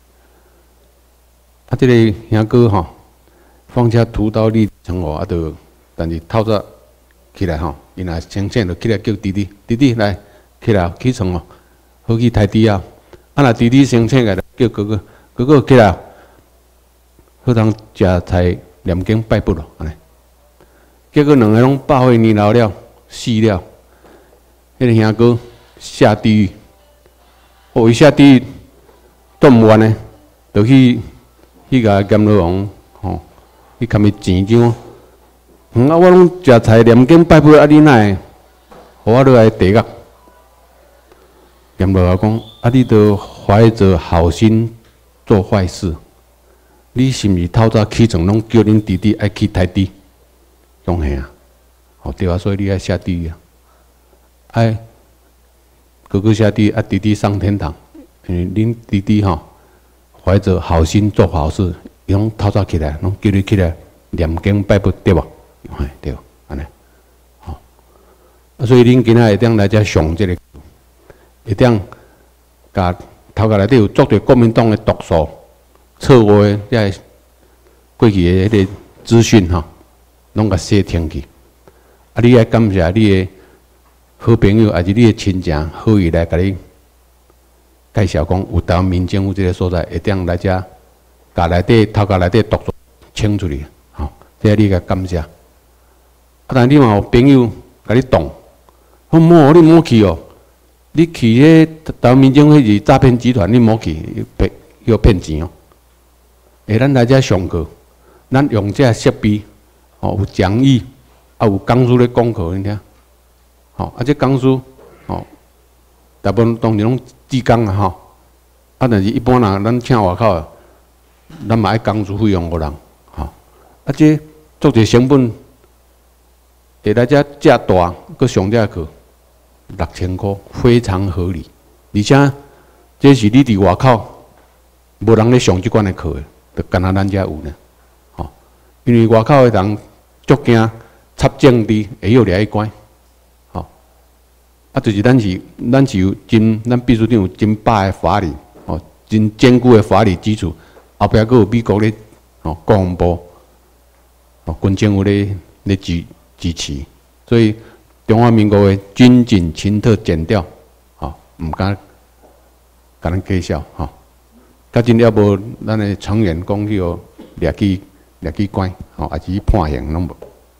啊，即、这个兄哥吼，放下屠刀立成佛，啊，就但是透早起来吼，伊若先醒就起来叫弟弟，弟弟来起来起床哦，好去抬猪啊。啊，若弟弟先醒起来，叫哥哥，哥哥起来，好通食菜念经拜佛咯，安尼。结果两个拢百岁年老了。死了，迄、那个兄哥下地狱，哦，伊下地狱做唔完呢，就去去甲阎罗王吼，去甲伊钱奖。嗯啊，我拢食菜念经拜佛，啊你哪会，互我落来地狱？阎罗王讲，啊你都怀着好心做坏事，你是毋是透早起床拢叫恁弟弟爱去抬猪？讲嘿啊。哦，对啊，所以你爱下地狱啊！哎，哥哥下地狱，啊弟弟上天堂。因为恁弟弟吼，怀着好心做好事，伊拢透早起来，拢叫你起来念经拜佛，对无？哎，对，安尼。好，啊，所以恁今仔会当来遮上这个，会当甲头壳内底有足侪国民党的毒素、错误的遐过去的迄个资讯吼，拢甲洗听去。啊！你爱感谢你的好朋友，还是你的亲戚好意来甲你介绍讲，有台湾民政府这个所在，会当来遮，甲内底头壳内底毒素清出去，吼，这你甲感谢。啊，但你嘛有朋友甲你动，我莫你莫去哦，你去迄台湾民政府是诈骗集团，你莫去，骗要骗钱哦。诶，咱来遮上课，咱用这设备，哦，有讲义。啊，有讲师咧讲课，你听，吼、哦，啊，这讲师，吼，大部分当然拢志工啊，吼，啊，但是一般人咱请外口，咱嘛爱讲师费用个人，吼、哦，啊，这做者成本，会来遮遮大，佮上遮课六千块，非常合理，而且这是你伫外口无人咧上即款的课的，就干那咱遮有呢，吼、哦，因为外口的人足惊。插政治会有掠去关，吼、哦，啊，就是咱是咱是有真，咱秘书长有真百的法律，哦，真坚固的法律基础，后壁佫有美国咧，哦，国防部，哦，军政府咧咧支支持，所以中华民国的军警情特检调，哦，毋敢甲咱介绍，吼、哦，甲真了无咱的成员讲去哦，掠去掠去关，吼、哦，还是去判刑拢无。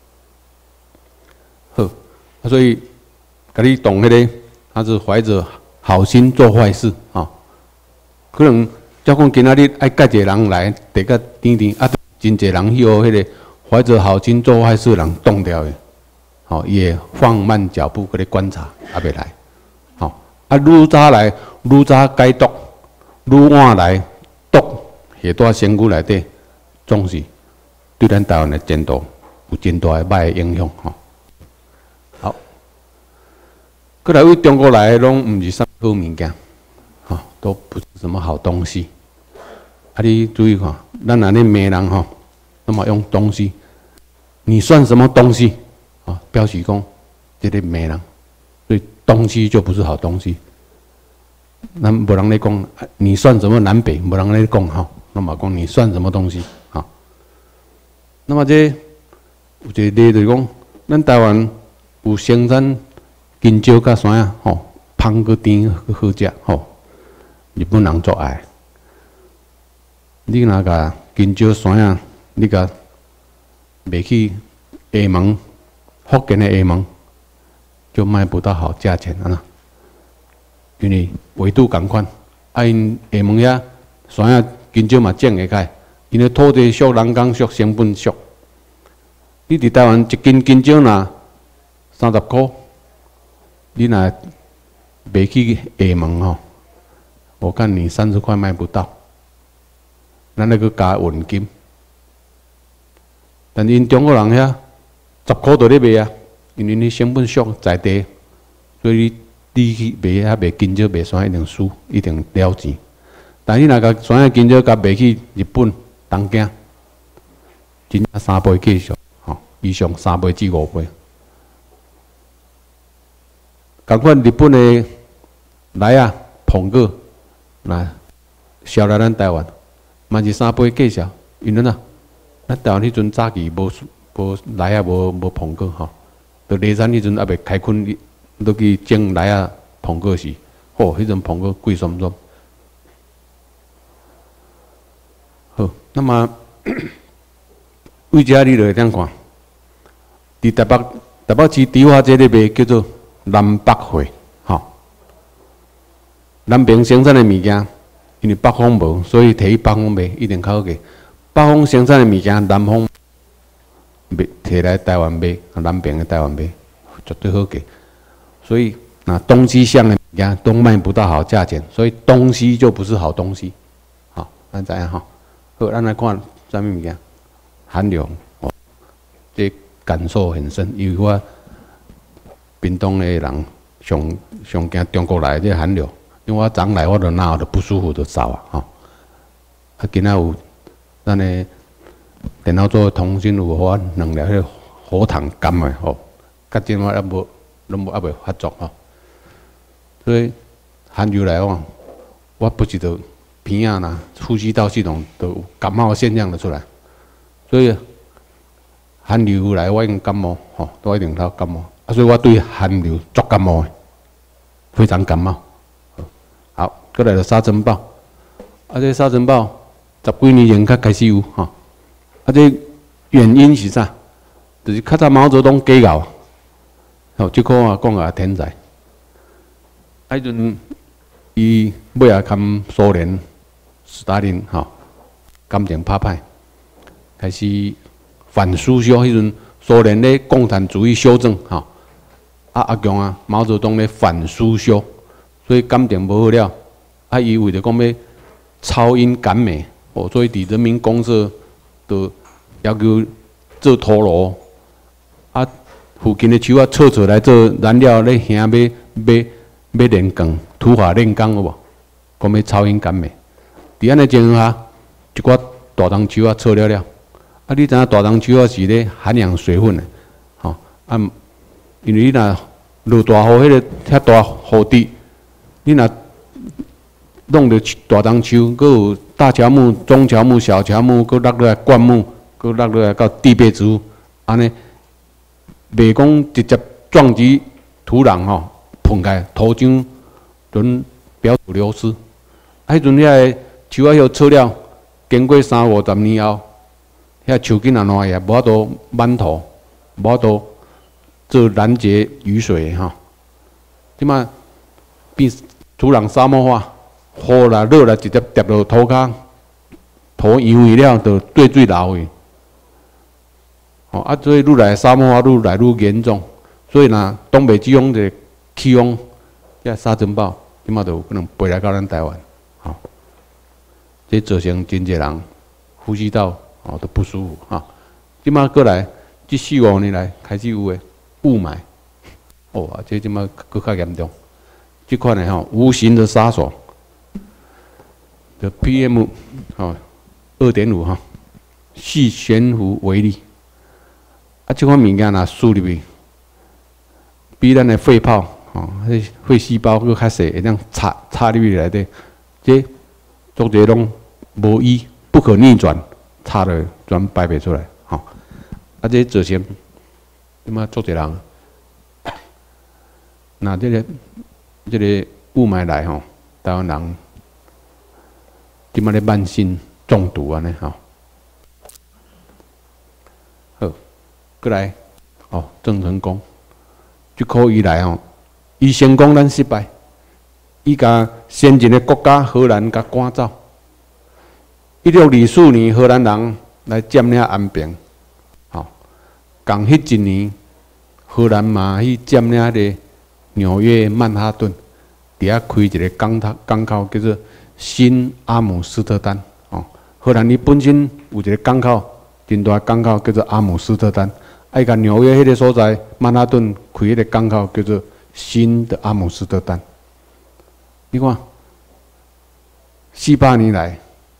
好，所以甲你懂迄个，他是怀着好心做坏事啊、哦。可能照讲今仔日爱介一个人来，地个甜甜啊，真侪人去互迄个怀着好心做坏事的人挡掉的，吼、哦，伊会放慢脚步去咧观察，啊，袂来，吼、哦，啊，愈早来愈早解毒，愈晚来毒下大身躯内底，总是对咱台湾的前途有真大的歹的影响，吼、哦。 过来为中国来的拢毋是啥好物件，吼、哦，都不是什么好东西。啊，你注意看，咱若咧骂人吼，那么用东西，你算什么东西？啊、哦，表示讲这个骂人，所以东西就不是好东西。咱无人咧讲，你算什么南北？无人咧讲吼，那么讲你算什么东西？哈、哦，那么这有一个例就是讲，咱台湾有生产金蕉甲山啊，吼，芳个甜个好食，吼，日本人最爱。你若甲金蕉山啊，你甲卖去厦门、福建的厦门，就卖不到好价钱啊啦。因为纬度共款，啊因厦门遐山啊金蕉嘛种会开，因为土地俗、人工俗、成本俗。你伫台湾一斤金蕉若三十箍，你若卖去厦门吼，我看你三十块卖不到。咱那个加运金，但因中国人遐十箍就咧卖啊，因为你成本俗在地，所以你去卖遐卖金蕉卖山一定输，一定了钱。但你若甲山的金蕉甲卖去日本、东京，真正三倍计数，吼，以上三倍至五倍。共款日本的来啊，捧个来销来咱台湾。嘛是三倍计数，因为呐，咱台湾迄阵早期无无来啊，无无碰过吼，到内战迄阵还未开垦，都去种来啊碰过时，吼，迄阵碰过贵爽爽。好，那么为遮你就会当看，伫台北台北市迪化街咧卖叫做南北货，吼，南边生产的物件。因为北方无，所以摕去北方卖一定较好价。北方生产的物件，南方卖摕来台湾卖，南边的台湾卖，绝对好价。所以那东西向的物件都卖不到好价钱，所以东西就不是好东西。好，咱知影吼。好，咱来看啥物物件？韩流，哦，这感受很深，因为我屏东的人上上惊中国来的这韩流。因为我昨来，我就哪就不舒服就走啊，吼！啊，今仔有咱的电脑做通讯有我两粒迄火糖甘的吼，甲今我还无拢无还未发作吼，所以寒流来往，我不是就鼻啊啦、呼吸道系统都有感冒现象就出来，所以寒流来我已经感冒吼，都一定头感冒，啊，所以我对寒流足感冒的，非常感冒。好，过来就沙尘暴，啊，这沙尘暴十几年前才开始有吼，啊，这原因是啥？就是较早毛泽东假咬，吼，这个啊讲啊天才，啊，迄阵伊尾啊跟苏联斯大林吼感情拍歹，开始反苏修，迄阵苏联咧共产主义修正吼，啊阿强啊毛泽东咧反苏修。所以感情无好了，啊！伊为着讲要超英赶美，哦，所以伫人民公社都要求做陀螺，啊，附近的树啊扯出来做燃料咧，行要要要炼钢，土法炼钢有无？讲要超英赶美，伫安尼情况下，一寡大丛树啊扯了了，啊！你知影大丛树啊是咧含养水分的，吼、哦，啊，因为你若落大雨，迄、那个遐大雨滴。你若弄着大丛树，佮有大乔木、中乔木、小乔木，佮落落来灌木，佮落落来到地被植物，安尼袂讲直接撞击土壤吼，碰开土壤准表土流失。啊，迄阵遐个树啊，迄扯了，经过三五十年后，遐树茎啊烂去，无法度满土，无法度做拦截雨水吼。即摆变土壤沙漠化，雨啦、热啦，直接跌落土骹，土扬去了，就对水流去。哦，啊，所以愈来沙漠化愈来愈严重，所以呐，东北季风的气风，遐沙尘暴，即马就有可能飞来到咱台湾，吼、哦，这造成真侪人呼吸道哦都不舒服哈。即马过来，这四五年来开始有诶雾霾， 哦啊，这即马搁较严重。这款的吼，无形的杀手，的 P M 吼二点五哈，细悬浮微粒。啊，这款物件若输入去，比咱的肺泡吼，迄肺细胞搁较细，会当插插入去内底，这足侪拢无医，不可逆转，插落全排袂出来吼。啊，这造成即马足侪人，那这个这个雾霾来吼，台湾人即马咧慢性中毒安尼吼。好，过来哦，郑成功，即可以来吼，伊成功咱失败，伊甲先进的国家荷兰甲赶走。一六二四年，荷兰人来占领安平，吼，共迄一年，荷兰嘛去占领迄个纽约曼哈顿，伫遐开一个港口，港口叫做新阿姆斯特丹。哦，荷兰伊本身有一个港口，真大港口叫做阿姆斯特丹，爱甲纽约迄个所在曼哈顿开迄个港口叫做新的阿姆斯特丹。你看，四百年来。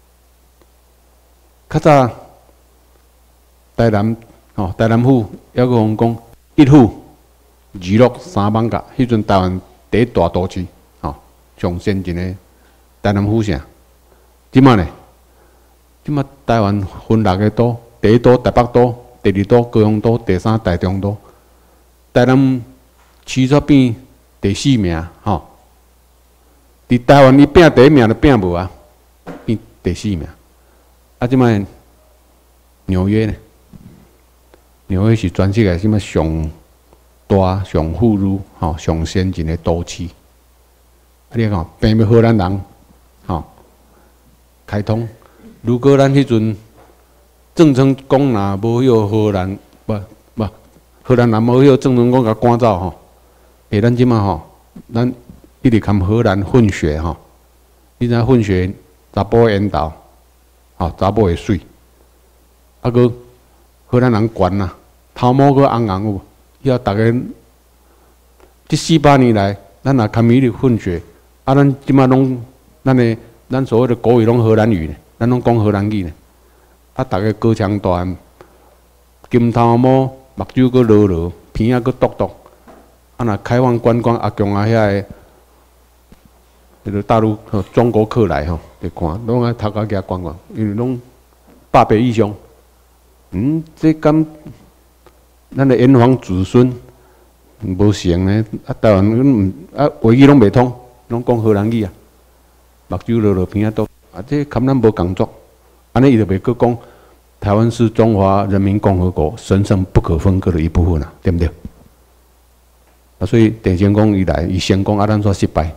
较早，台南吼，台南府还阁讲讲一府二鹿三艋舺，迄阵台湾第一大都市，吼，上先进的台南府城。即马呢？即马台湾分六个都，第一都台北都，第二都高雄都，第三台中都。台南市煞变第四名，吼。伫台湾伊拼第一名就拼无啊，变第四名。啊，即摆纽约呢？纽约是全世界即摆上大、上富裕、吼、上先进的都市。啊，你看，并要荷兰人，吼、开通。如果咱迄阵郑成功若无许荷兰，不不，荷兰人无许郑成功甲赶走吼，诶，咱即摆吼，咱一直含荷兰混血吼，你知影混血查甫缘投。哦，查某会水，啊个荷兰人悬啊，头毛个红红有，以后逐个这四百年来，咱也堪伊哩混血，啊，咱即马拢咱的咱所谓的国语拢荷兰语呢，咱拢讲荷兰语呢，啊，逐个高腔大汉，金头毛，目睭个落落，鼻仔个笃笃，啊，若开放观光阿强啊遐个。迄个大陆、中国客来吼，来看，拢爱头壳举观光，因为拢百倍以上。嗯，这敢咱的炎黄子孙无成呢？啊，台湾嗯啊，话语拢袂通，拢讲荷兰语啊，目睭落落鼻仔都啊，这堪咱无工作，安尼伊就袂搁讲台湾是中华人民共和国神圣不可分割的一部分啊，对不对？啊，所以郑成功伊来，伊成功啊，咱煞失败。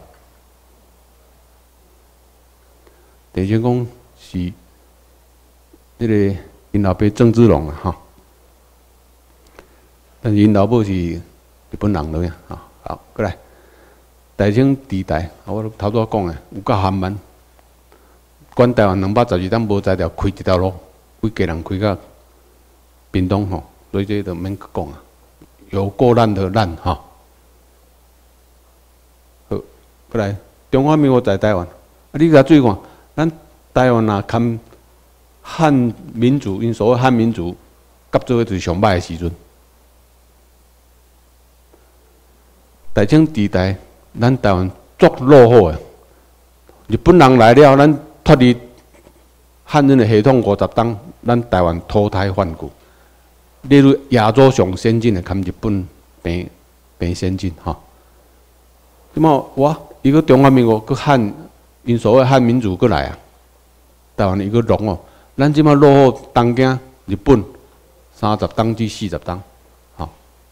郑成功是迄个因老爸郑芝龙啊，吼，但是因老母是日本人落呀，吼，好，过来，大清时代，我头拄仔讲诶，有够含慢，管台湾两百十二担无才调开一条路，规家人开到屏东吼，所以这就免讲啊，有够烂的烂吼。好，过来，中华民国在台湾，啊，你甲注意看。咱台湾若堪汉民族，因所谓汉民族，合作诶就是上歹诶时阵。大清时代，咱台湾足落后诶。日本人来了，咱脱离汉人诶系统五十档，咱台湾脱胎换骨，列入亚洲上先进诶，堪日本平平先进吼。即么哇，伊个中华民国个汉。因所谓汉民族过来啊，台湾伊个拢哦，咱即马落后东京、日本三十档至四十档，吼、哦。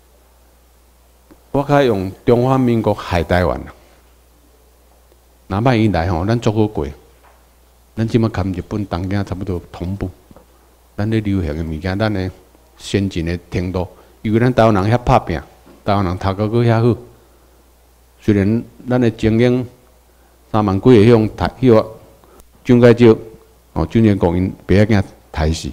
我较用中华民国害台湾啊，哪摆伊来吼，咱足好过，咱即马跟日本东京差不多同步，咱咧流行的物件，咱的先进的程度，因为咱台湾人遐拍拼，台湾人读个个遐好，虽然咱的精英。三万几个迄种台迄个蒋介石哦，蒋介国因爸仔囝刣死，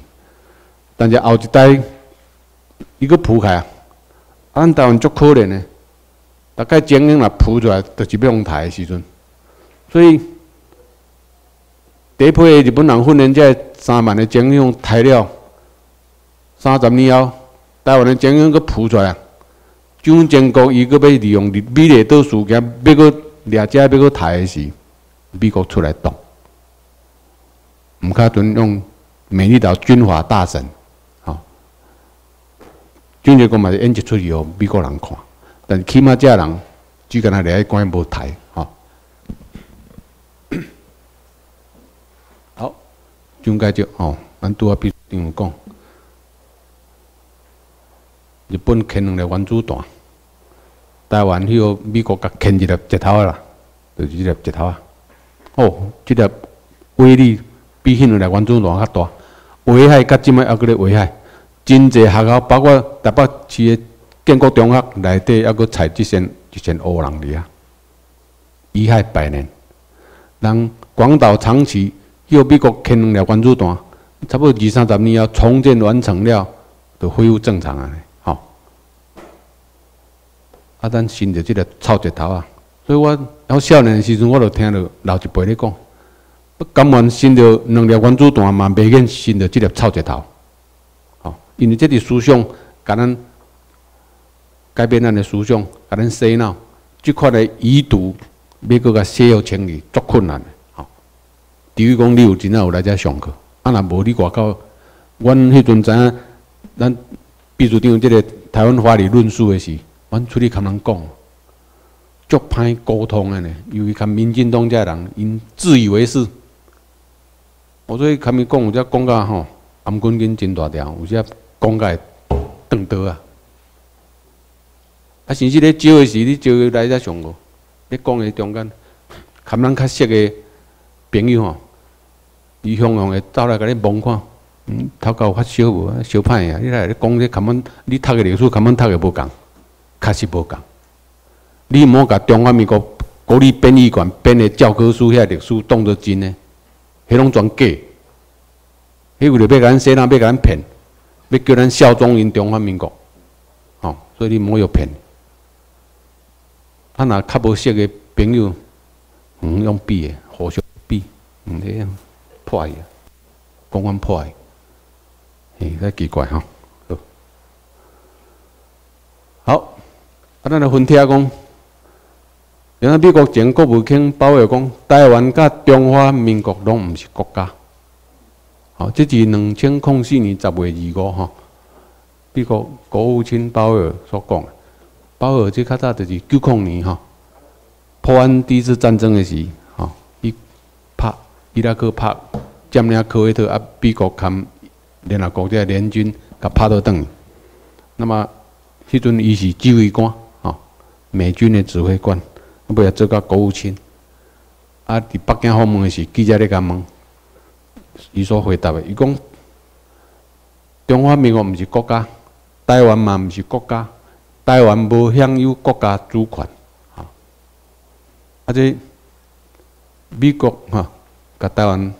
但是后一代伊个铺开啊，咱台湾足可怜的， 大概精英若浮出来，就是要用台的时阵，所以第一批的日本人训练这三万的精英台了，三十年后，台湾的精英佫浮出来，蒋经国伊佫要利用美丽岛事件，要佫掠遮要佫台的时，美国出来挡，毋较准用美丽岛军阀大臣，吼、哦，蒋经国嘛是演一出去互美国人看。但起码这人只敢若掠去关无台，吼、哦。好，蒋介石吼，咱拄啊秘书长有讲，日本牵两粒原子弹，台湾迄个美国甲牵一粒石头啦，就是一粒石头啊。哦，这粒威力比迄两粒原子弹较大，危害甲即摆还搁咧危害，真侪学校，包括台北市的建国中学内底，还搁采即身一身乌人哩啊，贻害百年。人广岛、长崎又美国牵两粒原子弹，差不多二三十年后重建完成了，就恢复正常啊！吼、哦，啊，咱新着即个臭石头啊！所以我我少年的时阵，我就听到老一辈咧讲，甘愿新着两粒原子弹嘛，袂愿新着即粒臭石头。吼、哦，因为即个思想，甲咱改变咱的思想，甲咱洗脑，即款的遗毒，要搁甲洗好清理，足困难的。吼、哦，除非讲你有真正有来遮上课，啊，若无你外口，阮迄阵知影，咱秘书长即个台湾法律论述的时，阮出去甲人讲，足歹沟通的呢。尤其甲民进党遮人，因自以为是。我所以甲伊讲，有只讲甲吼，颔棍筋真大条，有只讲甲会断刀啊。啊，甚至咧招的时，你招来遮上课，咧讲的中间，含咱较熟的朋友吼，伊向向会走来甲你望看，嗯，头壳有发烧无？烧歹啊！你来咧讲这，含阮你读的历史，含阮读的无共，确实无共。你莫甲中华民国国立编译馆编的教科书遐历史当作真的，迄拢全假。迄为了要甲咱洗脑，要甲咱骗，要叫咱效忠因中华民国，吼、哦，所以你莫要骗。啊，若较无熟的朋友，嗯，用比的，互相比，嗯，这样破去啊，讲阮破去，嘿，太奇怪吼。好，好，啊，咱来分析讲，原来美国前国务卿鲍威尔讲，台湾甲中华民国拢毋是国家。好，这是两千零四年十月二五吼，美国国务卿鲍威尔所讲的。鲍威尔这较早就是九零年吼，破完第一次战争的时，吼，伊拍伊拉克拍占领科威特，啊，美国含联合国这联军甲拍倒转。那么，迄阵伊是指挥官，吼，美军的指挥官，尾仔做到国务卿。啊，伫北京访问的时，记者咧甲问。伊所回答的，伊讲中华民国毋是国家，台湾嘛毋是国家，台湾无享有国家主权，哈。啊，这美国哈，甲台湾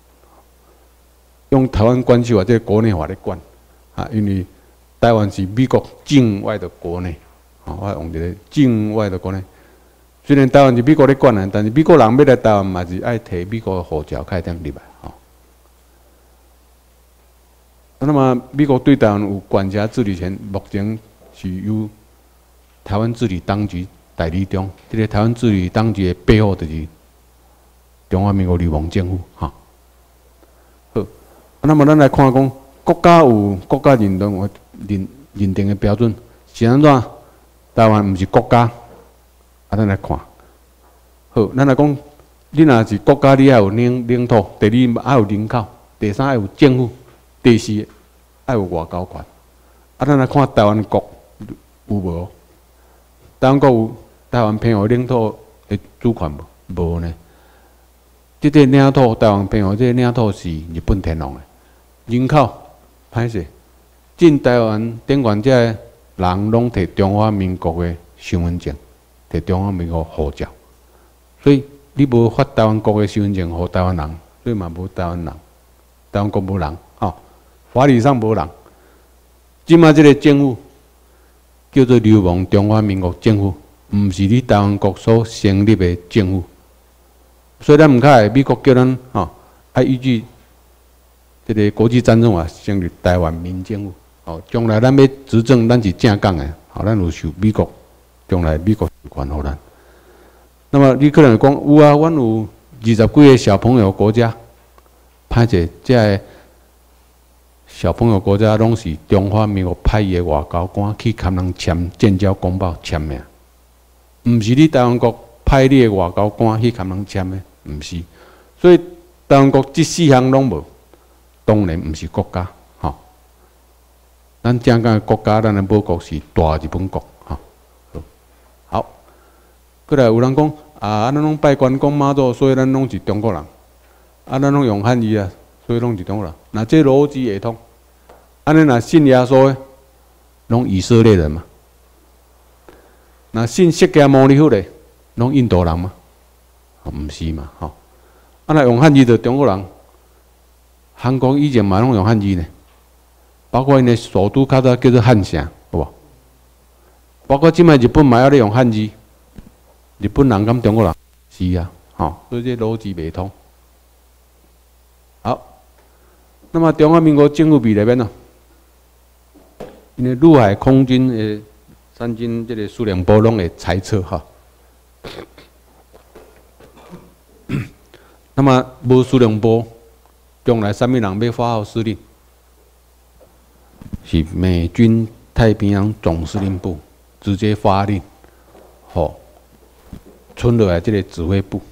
用台湾关系或者国内法来管，啊，因为台湾是美国境外的国内，啊，我用一个境外的国内。虽然台湾是美国咧管的，但是美国人要来台湾嘛是爱摕美国的护照开点入来，吼。那么，美国对台湾有管辖治理权，目前是由台湾治理当局代理中。这个台湾治理当局的背后就是中华民国流亡政府，哈。好，那么咱来看讲，国家有国家认同认认定的标准，是安怎？台湾毋是国家，啊，咱来看。好，咱来讲，你若是国家，你爱有领领土；第二爱有人口；第三爱有政府。第四，爱有外交权。啊，咱来看台湾国有无？台湾国有台湾偏有领土的主权无？无呢。这个领土，台湾偏有这个领土是日本天皇的。人口，歹势，进台湾顶悬这人拢摕中华民国的身份证，摕中华民国护照。所以你无发台湾国的身份证互台湾人，所以嘛无台湾人，台湾国无人，吼、哦。法律上无人，即马即个政府叫做流亡中华民国政府， 毋是你台湾国所成立的政府。所以咱毋较美国叫咱吼，爱依据这个国际战争法成立台湾民政府。哦，将来咱要执政，咱是正港的，吼，咱有受美国，将来美国授权互咱。那么你可能会讲有啊，阮有二十几个小朋友国家，歹势，这个小朋友国家拢是中华民国派伊的外交官去甲人签建交公报签名，毋是你台湾国派你的外交官去甲人签的，毋是。所以台湾国这四项拢无，当然毋是国家，吼。咱正港的国家，咱的母国是大日本国，吼。好，过来有人讲啊，咱拢拜关公妈祖，所以咱拢是中国人。啊，咱拢用汉语啊，所以拢是中国人。那这逻辑会通？安尼若信耶稣的，拢以色列人嘛？那信释迦牟尼佛的，拢印度人嘛？毋是嘛？吼。啊，若用汉语就中国人。韩国以前嘛拢用汉语呢，包括因的首都较早叫做汉城，有无？包括即摆日本嘛要咧用汉语，日本人敢中国人？是啊，吼，所以这逻辑袂通。好，那么中华民国政府比内面呢？因为陆海空军诶，三军这个司令部拢会裁撤哈。那么无司令部，将来什么人要发号施令？是美军太平洋总司令部直接发令，吼，存落来这个指挥部。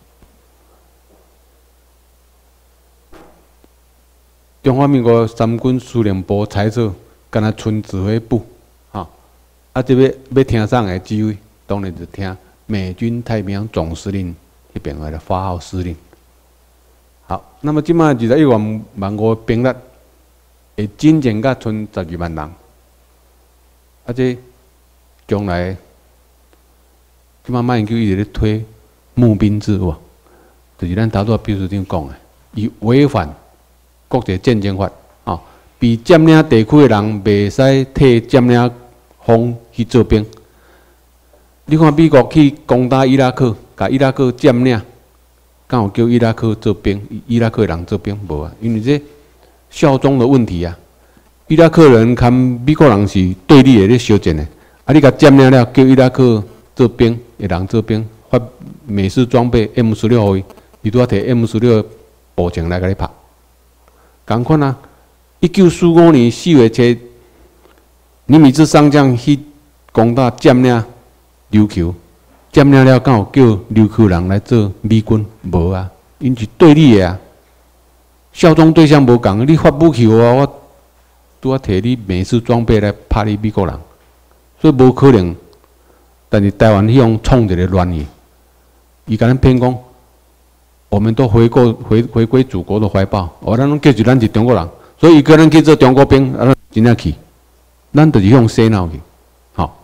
中华民国三军司令部裁撤。敢若村指挥部，吼，啊，这要要听啥个指挥？当然就听美军太平洋总司令迄边来发号施令。好，那么即摆二十一万万五兵力，会真正甲剩十二万人，啊，这将来即摆马英九一直咧推募兵制，有无？就是咱头拄秘书长讲的，伊违反国际战争法，吼。被占领地区的人袂使替占领方去做兵。你看美国去攻打伊拉克，甲伊拉克占领，敢有叫伊拉克做兵？伊拉克的人做兵无啊？因为这效忠的问题啊。伊拉克人跟美国人是对立的咧相战的，啊，你甲占领了，叫伊拉克做兵的人做兵，发美式装备 M 十六互伊，伊拄仔摕 M 十六步枪来甲你拍，共款啊。一九四五年四月七，尼米兹上将去攻打占领琉球，占领了，敢有叫琉球人来做美军？无啊，因是对立的啊。效忠对象无共，你发武器我，我拄仔摕你美式装备来拍你美国人，所以无可能。但是台湾迄种创一个乱意，伊甲咱骗讲，我们都回过回回归祖国的怀抱，哦，咱拢叫住咱是中国人。所以一个人去做中国兵，啊，真正去，咱就是用洗脑去，好。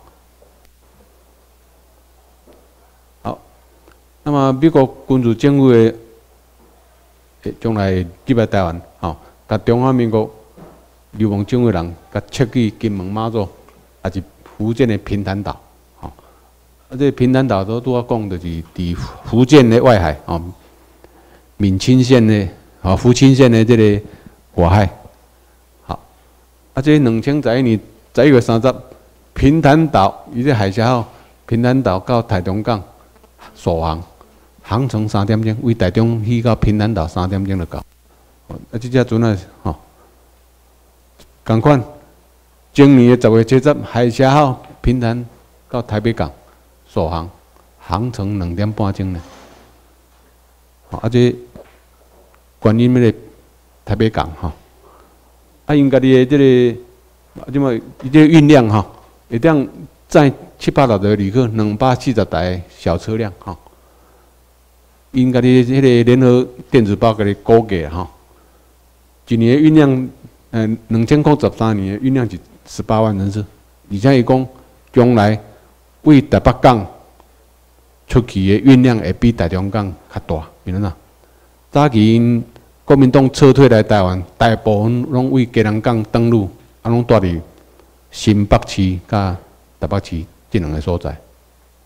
好，那么美国军事政府的将来入来台湾，吼，甲中华民国流亡政府的人，甲撤去金门、马祖，也是福建的平潭岛，吼。啊，这平潭岛都拄仔讲，就是伫福建的外海，吼，闽清县的，吼，福清县的这个外海。啊，这两千十一年十一月三十，平潭岛伊这海峡号，平潭岛到台中港首航，航程三点钟，为台中去到平潭岛三点钟就到。啊，这只船啊，吼，同款，今年的十月七十，海峡号平潭到台北港首航，航程两点半钟呢。啊，这观音迄个台北港吼。啊，因家己的这个，即么伊这个运量吼，会当载七八十个旅客，两百四十台小车辆吼。因家己迄个联合电子报家己估计吼，一年的运量，嗯，两千零十三年的运量是十八万人次，而且伊讲将来为台北港出去的运量会比台中港较大，明白呾？早期因国民党撤退来台湾，大部分拢为基隆港登陆，啊，拢住伫新北市甲台北市这两个所在。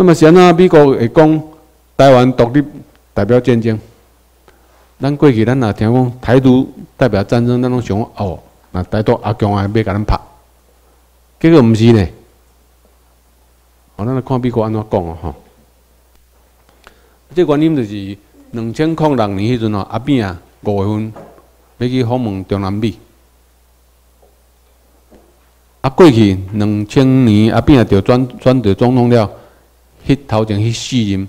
那么是安怎美国会讲台湾独立代表战争？咱过去咱也听讲台独代表战争，咱拢想哦，那台独阿强啊要甲咱拍，结果毋是呢。哦，咱来看美国安怎讲哦吼。这原因就是两千零六年迄阵哦，阿扁啊五月份要去访问中南美。啊，过去两千年阿扁啊就选选到总统了，迄头前迄四任，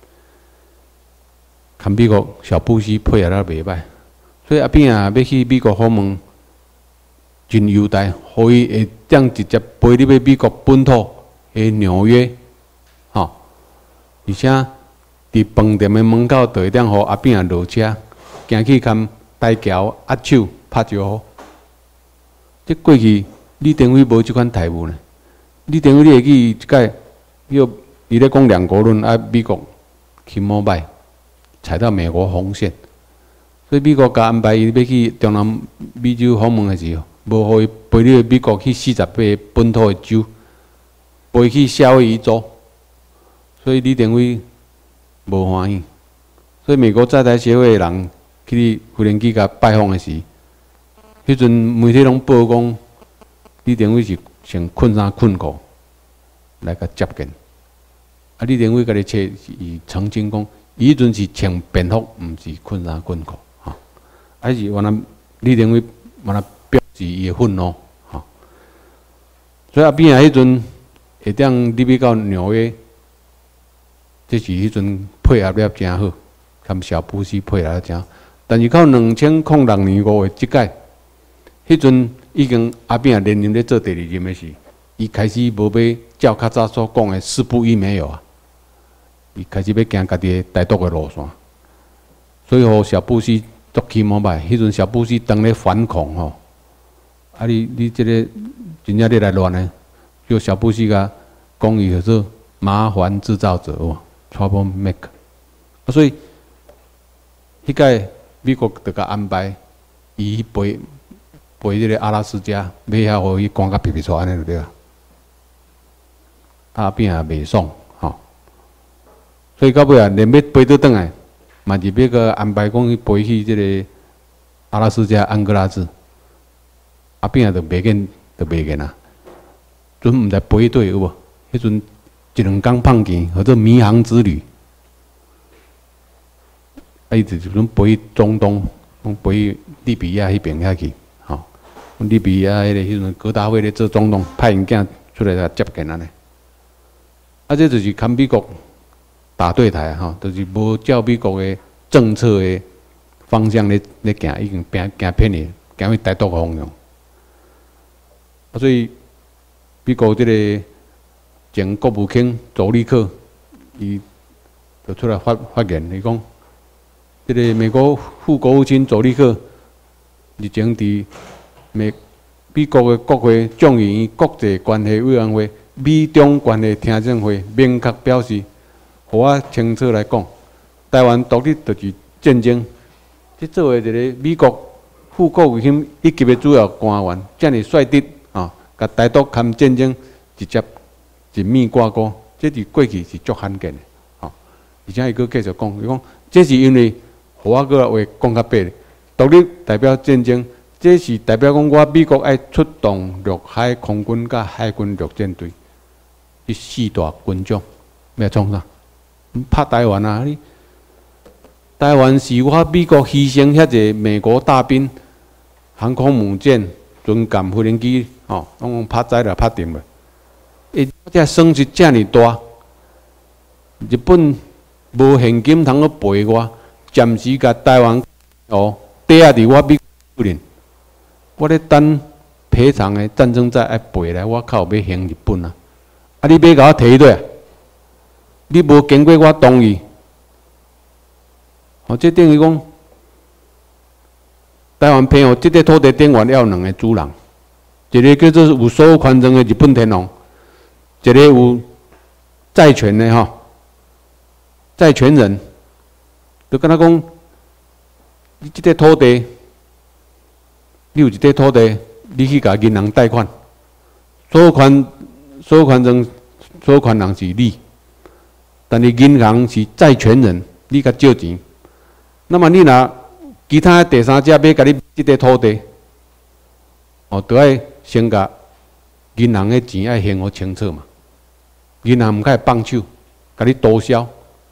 跟美国小布希配合得袂歹，所以阿扁啊要去美国访问，真优待，互伊会当直接飞入去美国本土的纽约，吼、哦，而且伫饭店的门口就会当互阿扁啊落车，行去看大桥握手拍招呼。即过去李登辉无即款态度呢。李登辉你会记一届，又伊咧讲两国论，啊美国去膜拜，踩到美国红线，所以美国甲安排伊要去中南美洲访问的时候，无互伊飞入美国去四十八个本土的州，飞去夏威夷州，所以李登辉无欢喜。所以美国在台协会的人去无人机甲拜访的时，迄阵媒体拢报讲，李登辉是穿困衫困裤来甲接见。啊，李登辉甲你切伊澄清讲，伊迄阵是穿便服，毋是困衫困裤，吼。还是原来李登辉原来表示伊的愤怒，吼。所以阿扁啊，迄阵会当入去到纽约，这是迄阵配合了真好，跟小布希配合了真好。但是到两千零六年五月即届，迄阵已经阿扁啊连任咧做第二任的时，伊开始无要照较早所讲的四不一没有啊，伊开始要行家己的台独的路线，所以互小布希足起膜拜。迄阵小布希当咧反恐吼，啊你你即个真正咧来乱呢，叫小布希甲讲伊叫做麻烦制造者哦 ，trouble maker。啊，所以迄届美国就甲安排伊去陪陪迄个阿拉斯加，要遐互伊赶甲皮皮出安尼就对啊。阿扁也袂爽吼，所以到尾啊，连要飞倒转来，嘛是要个安排讲去飞去即个阿拉斯加安哥拉治。阿扁也就袂见，就袂见啊。阵毋知飞对有无？迄阵一两工放钱，或者迷航之旅。啊，伊就是阵飞中东，讲飞利比亚迄边遐去，吼、哦。利比亚迄个迄阵戈达费咧做总统，派因囝出来甲接见安尼。啊，这就是跟美国打对台吼，就是无照美国的政策的方向咧咧行，已经行行偏去，行去台独的方向。啊，所以美国这个前国务卿佐利克，伊就出来发发言，伊讲，这个美国副国务卿佐利克日前伫美美国的国会众议院国际关系委员会。美中关系听证会明确表示，互我清楚来讲，台湾独立就是战争。即作为一个美国副国务卿一级的主要官员，遮尔率直啊，甲台独含战争直接一面挂钩，这伫过去是足罕见的，吼、而且伊佫继续讲，伊讲这是因为，互我佫话讲较白，独立代表战争，这是代表讲我美国爱出动陆海空军甲海军陆战队。去四大军种要创啥？拍台湾啊！你台湾是我美国牺牲遐个美国大兵、航空母舰、军舰、无人机，吼、哦，拢拍载了、拍定了。诶，这损失遮尔大，日本无现金通去赔我，暂时甲台湾哦抵押伫我美国人，我咧等赔偿的战争债爱赔来，我靠要还日本啊！啊！你要甲我摕对啊？你无经过我同意，哦，这等于讲，台湾偏哦，这个土地顶原要两个主人，一个叫做有所有权证的日本天皇，一个有债权的吼，债权人，就敢若讲，你这个土地，你有一块土地，你去甲银行贷款，所有权。所有权证、所有权人是你， 但是银行是债权人，你甲借钱，那么你若其他第三者要甲你即块土地，哦，都要先甲银行的钱爱还好清楚嘛。银行毋可以放手，甲你多销，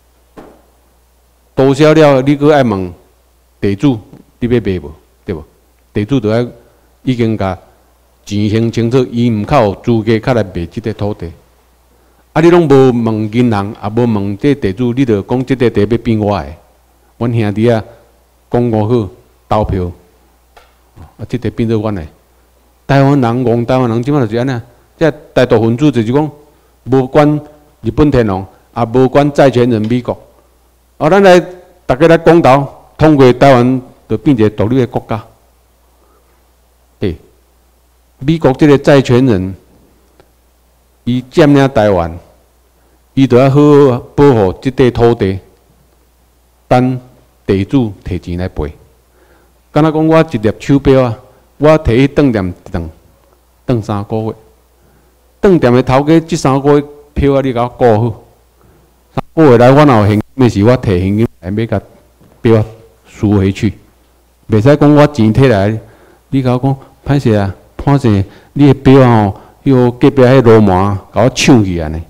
多销了，你阁爱问地主，你要卖无？对无？地主就要已经甲钱还清楚，伊毋较有资格较来卖即块土地。啊，你拢无问银行，也无问这地主，你着讲即块地要变我的，阮兄弟啊，讲我好投票，啊，即块变做阮的。台湾人讲台湾人即摆就是安尼，即大多分子就是讲。无管日本天皇，也无管债权人美国，啊，咱来大家来公投通过台湾，就变一个独立的国家。诶，美国这个债权人，伊占领台湾，伊就要好好保护这块土地，等地主摕钱来赔。敢若讲我一粒手表啊，我摕去当店当当三个月。当店的头家，即三个月票啊，你甲我顾好。三个月来，我若有现金的时，我摕现金来要甲表赎回去。袂使讲我钱摕来，你甲我讲歹势啊，歹势，你的表吼，迄个隔壁迄罗马甲我抢去安尼。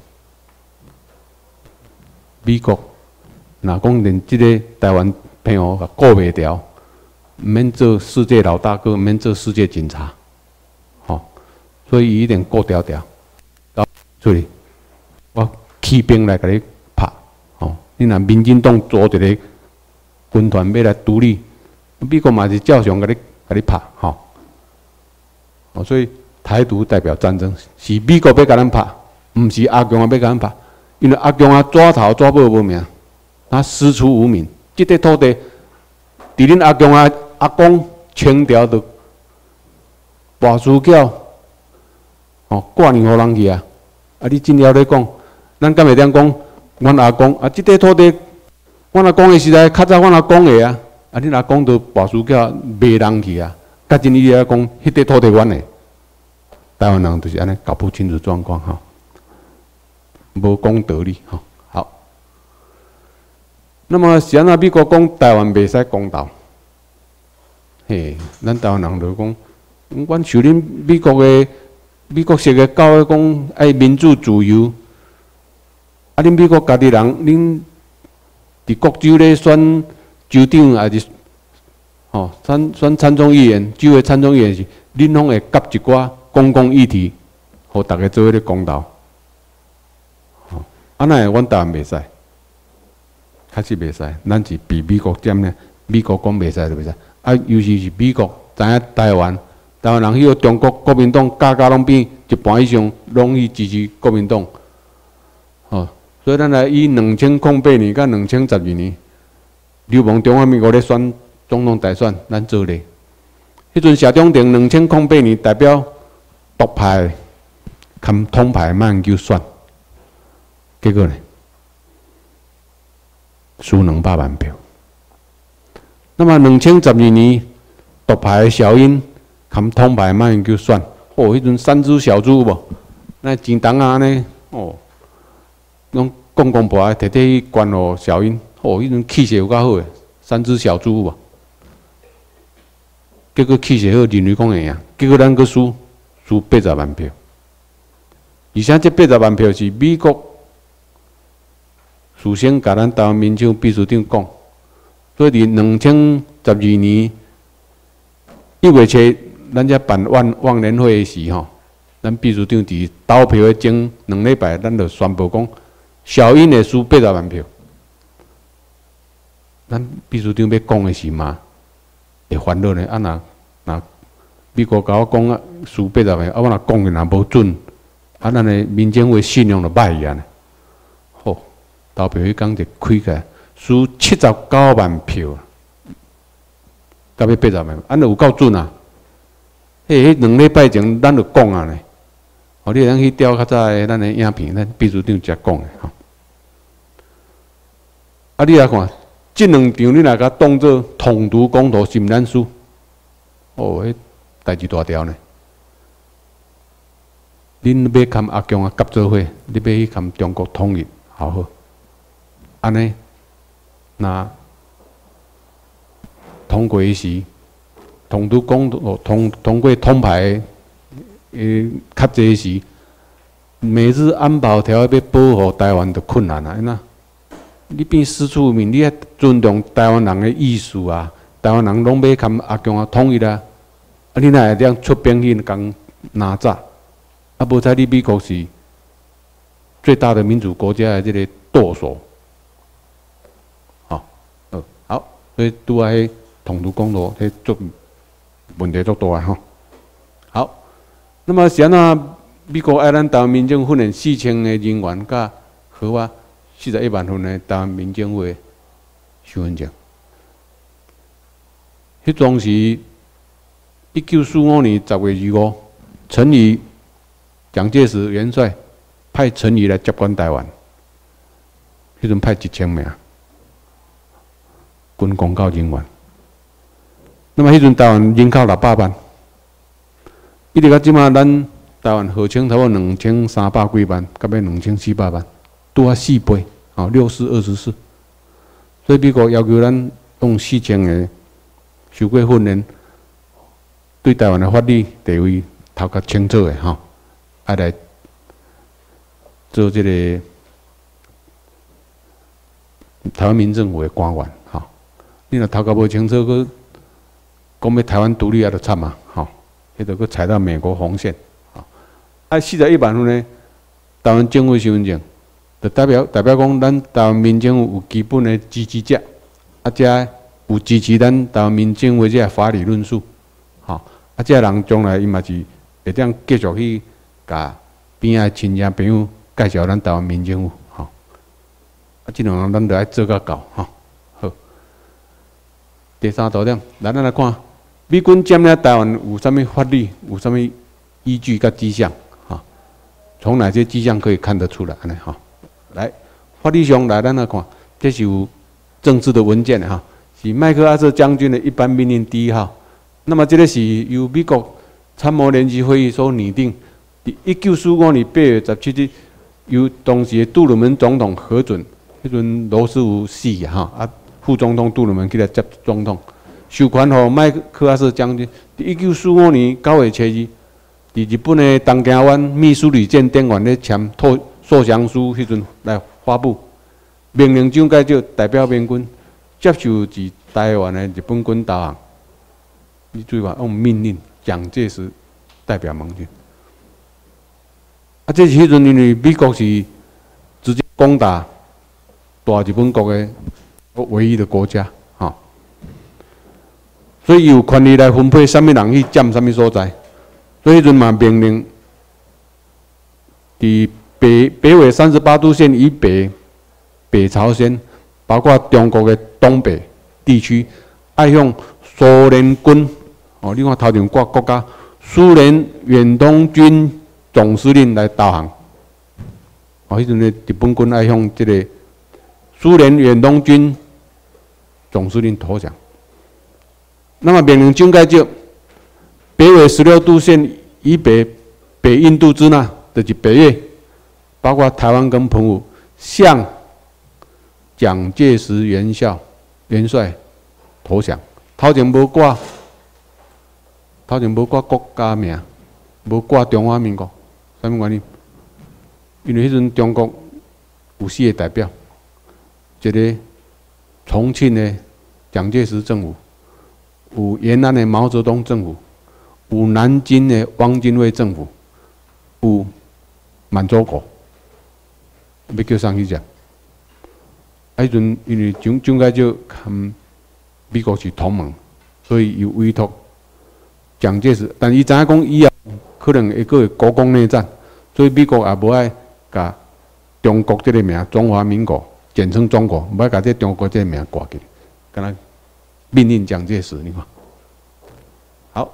美国若讲连即个台湾朋友甲顾袂牢，毋免做世界老大哥，毋免做世界警察，吼，所以伊一定顾条条。所以，我起兵来甲你拍，吼！你若民进党组一个军团要来独立，美国嘛是照常甲你甲你拍，吼！哦，所以台独代表战争是美国要甲咱拍，毋是阿强啊要甲咱拍，因为阿强啊抓头抓尾无命，他师出无名，即块土地，伫恁阿强啊阿公清朝就跋输缴，哦挂年互人去啊！啊！你真了咧讲，咱敢会当讲，阮阿公啊，即块土地，阮阿公的时代较早阮阿公的啊，啊，恁阿公都跋输叫卖人去啊，甲真伊来讲，迄块土地阮的，台湾人就是安尼搞不清楚状况吼，无讲道理吼。好，那么是安怎美国讲台湾袂使公投？嘿，咱台湾人就讲，阮受恁美国的。美国式的教育讲爱民主自由，啊！恁美国家己人，恁伫各州咧选州长，还是吼选选参众议员，州的参众议员是恁拢会夹一寡公共议题，互大家做伙咧公投。吼，啊那阮台湾袂使，确实袂使，咱是比美国占咧，美国讲袂使就袂使，啊，尤其是美国知影台湾。台湾人迄个中国国民党家家拢变一半以上拢去支持国民党，吼，所以咱来以两千零八年甲两千十二年，流氓中华民国咧选总统大选，咱做咧。迄阵谢长廷两千零八年代表独派，含统派慢研究选，结果呢，输两百万票。那么两千十二年独派的小英。含统派慢研究选，哦，迄阵三只小猪无，那钱重啊呢，哦，拢公公婆啊，摕摕去关互小英，哦，迄阵气势有够好诶，三只小猪无，结果气势好，认为讲会赢，结果咱阁输输八十万票，而且这八十万票是美国事先甲咱台湾民众秘书长讲，所以伫两千十二年一月初。咱遮办万忘年会时吼，咱秘书长伫投票的前两礼拜，咱就宣布讲，小英会输八十万票。咱秘书长要讲的是嘛，会烦恼呢。啊，若若美国甲我讲啊，输八十万，啊，我若讲的若无准，啊，咱的民间会信用就歹去啊。好，投票迄天就开起来，输七十九万票，到尾八十万，安尼有够准啊！嘿，迄两礼拜前咱就讲啊咧，哦，你会当去调较早的咱的影片，咱秘书长才讲的吼。啊，你来看，即两场你若甲当做统独公投是毋咱输？哦，迄代志大条呢。恁要含阿强啊夹做伙，你要去含中国统一，好好。 安尼，那通过时，同拄讲通通过通牌诶较济时，美日安保条约要保护台湾就困难啊！那你变师出面，你要尊重台湾人的意思啊！台湾人拢要跟阿强啊统一啦，啊你哪会这样出兵去共哪吒？啊无彩你美国是最大的民主国家的这个舵手，好，呃好，所以拄啊迄统独公路，迄足问题足大啊吼。好，那么是安怎美国爱咱台湾民政训练四千个人员，甲和我四十一万份的台湾民政府的身份证。迄当时一九四五年十月二五，陈仪、蒋介石元帅派陈仪来接管台湾，迄阵派一千名军公教人员。那么迄阵台湾人口六百万，一直到即马，咱台湾号称差不多两千三百几万，到尾两千四百万，拄啊四倍，哦，六四二十四。所以美国要求咱用四千个受过训练，对台湾的法律地位头较清楚的吼，啊来做这个台湾民政府的官员，吼。你若头壳无清楚，佮讲要台湾独立啊，就惨啊，吼，迄个佮踩到美国红线，吼。啊，四十一万份呢，台湾政府身份证，就代表代表讲，咱台湾民政府有基本的支持者，啊，遮有支持咱台湾民政府这法理论述，吼，啊，这人将来伊嘛是会当继续去甲边仔亲戚朋友介绍咱台湾民政府，吼，啊，即两样咱着爱做甲到，吼。好，第三图点，咱来看，美军占领台湾有啥物法律，有啥物依据甲迹象，吼，从哪些迹象可以看得出来？安尼吼，来，法律上来咱来看，这是有政治的文件的哈。是麦克阿瑟将军的一般命令第一号。那么这个是由美国参谋联席会议所拟定，一九四五年八月十七日由当时的杜鲁门总统核准，迄阵罗斯福死哈，啊副总统杜鲁门起来接总统，授权予麦克阿瑟将军。一九四五年九月七日，伫日本的东京湾秘书旅舰店员咧签投受降书，迄阵来发布，命令蒋介石代表盟军接受自台湾的日本军投降。你注意吧，用命令，蒋介石代表盟军。啊，这是迄阵因为美国是直接攻打大日本国的唯一的国家，哈，所以有权利来分配什么人去占什么所在。所以迄阵嘛命令，伫北北纬三十八度线以北，北朝鲜，包括中国的东北地区，爱向苏联军哦，你看头前挂国家，苏联远东军总司令来投降。哦，迄阵的日本军爱向这个苏联远东军总司令投降。那么命令蒋介石，北纬十六度线以北，北印度支那，就是北越，包括台湾跟澎湖，向蒋介石元校元帅投降。头前无挂，头前无挂国家名，无挂中华民国，啥物原因？因为迄阵中国有四个代表，一个重庆的蒋介石政府，有延安的毛泽东政府，有南京的汪精卫政府，有满洲国，要叫上去讲。啊，迄阵因为蒋蒋介石含美国是同盟，所以有委托蒋介石，但伊知影讲以后可能会个国共内战，所以美国也无爱甲中国这个名中华民国，简称中国，无爱甲这中国这个名挂起，敢若命令蒋介石，你看。好，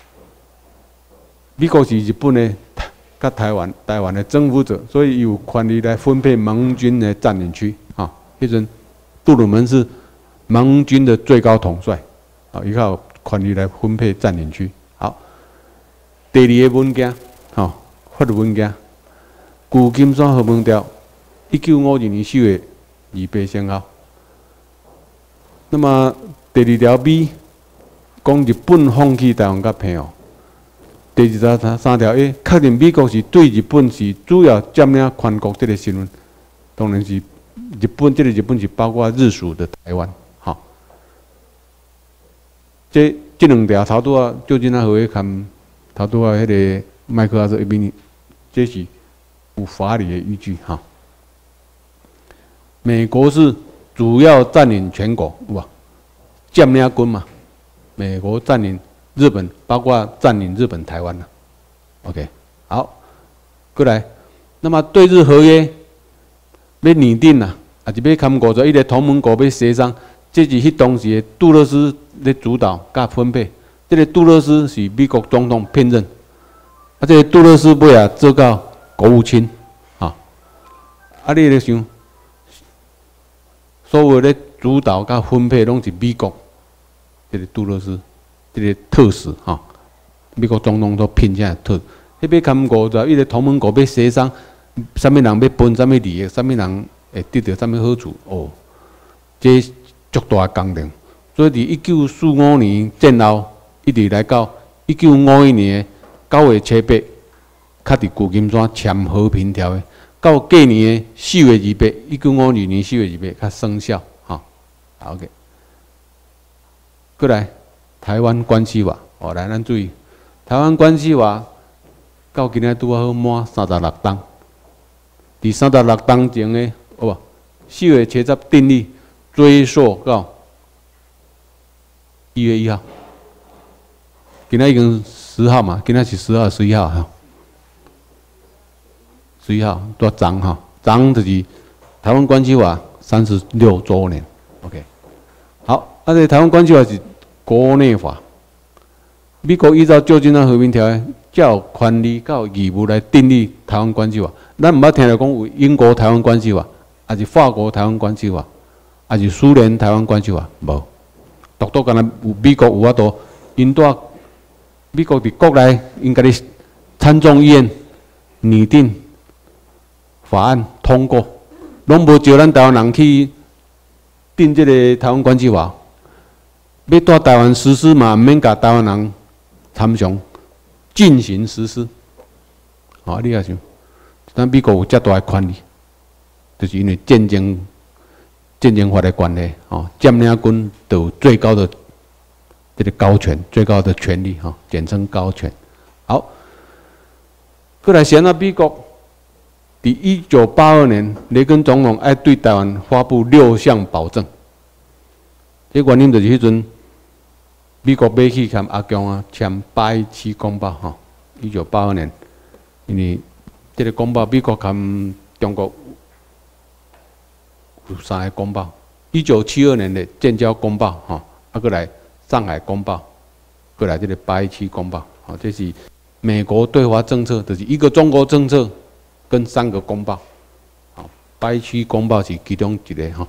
美国是日本的甲台湾台湾的征服者，所以有权利来分配盟军的占领区啊。迄阵杜鲁门是盟军的最高统帅，啊，伊较有权利来分配占领区。好，第二个文件，吼，法律文件，旧金山和盟条，一九五二年四月预备先后。那么第二条 B 讲日本放弃台湾甲平哦。第二条三条 A 确定美国是对日本是主要占领权国这个身份，当然是日本这个日本是包括日属的台湾，哈。这这两条头拄啊，就今仔会看头拄啊，迄个麦克阿瑟一边，这是有法理的依据哈。美国是主要占领全国，有吧？占领军嘛，美国占领。日本包括占领日本、台湾了 ，OK， 好，过来。那么对日合约要拟定啦，也是要勘过着一个同盟国要协商，这是迄当时的杜勒斯咧主导甲分配。这个杜勒斯是美国总统聘任，啊，这个杜勒斯尾啊做到国务卿，啊，啊，你咧想，所有咧主导甲分配拢是美国，这个杜勒斯。这个特使哈，美国总统都聘下特，迄要勘过就一个同盟国要协商，啥物人要分啥物利益，啥物人会得到啥物好处哦，这足大工程。所以伫一九四五年战后，一直来到一九五一年九月七八，较伫旧金山签和平条约，到隔年的四月二八，一九五二年四月二八较生效哈。好 ，OK， 过来。台湾关系法，哦，来咱注意，台湾关系法到今仔拄好满三十六档，伫三十六档前的，哦，四月七十订立，追溯到一月一号，今仔已经十号嘛，今仔是十号、十一号哈，十一号多涨哈，涨就是台湾关系法三十六周年 ，OK， 好，啊，这台湾关系法是。国内法，美国依照旧金山和平条约，才有权利、才有义务来订立台湾关系法。咱毋捌听到讲有英国台湾关系法，还是法国台湾关系法，还是苏联台湾关系法，无。独独干那有美国有法度，因带美国伫国内应该咧参众议院拟定法案通过，拢无招咱台湾人去订这个台湾关系法。要带台湾实施嘛，毋免甲台湾人参详进行实施。好、哦，你也想，咱美国有遮大的权利，就是因为战争、战争法的关系，哦，占领军都有最高的这个高权、最高的权利，哈、哦，简称高权。好，过来，现在美国伫一九八二年，雷根总统爱对台湾发布六项保证。这原因就是迄阵。美国要去跟阿强啊签八一七公报哈，一九八二年，因为这个公报美国跟中国有三个公报，一九七二年的建交公报哈，啊过来上海公报，过来这个八一七公报，好，这是美国对华政策，就是一个中国政策跟三个公报，好，八一七公报是其中一个哈。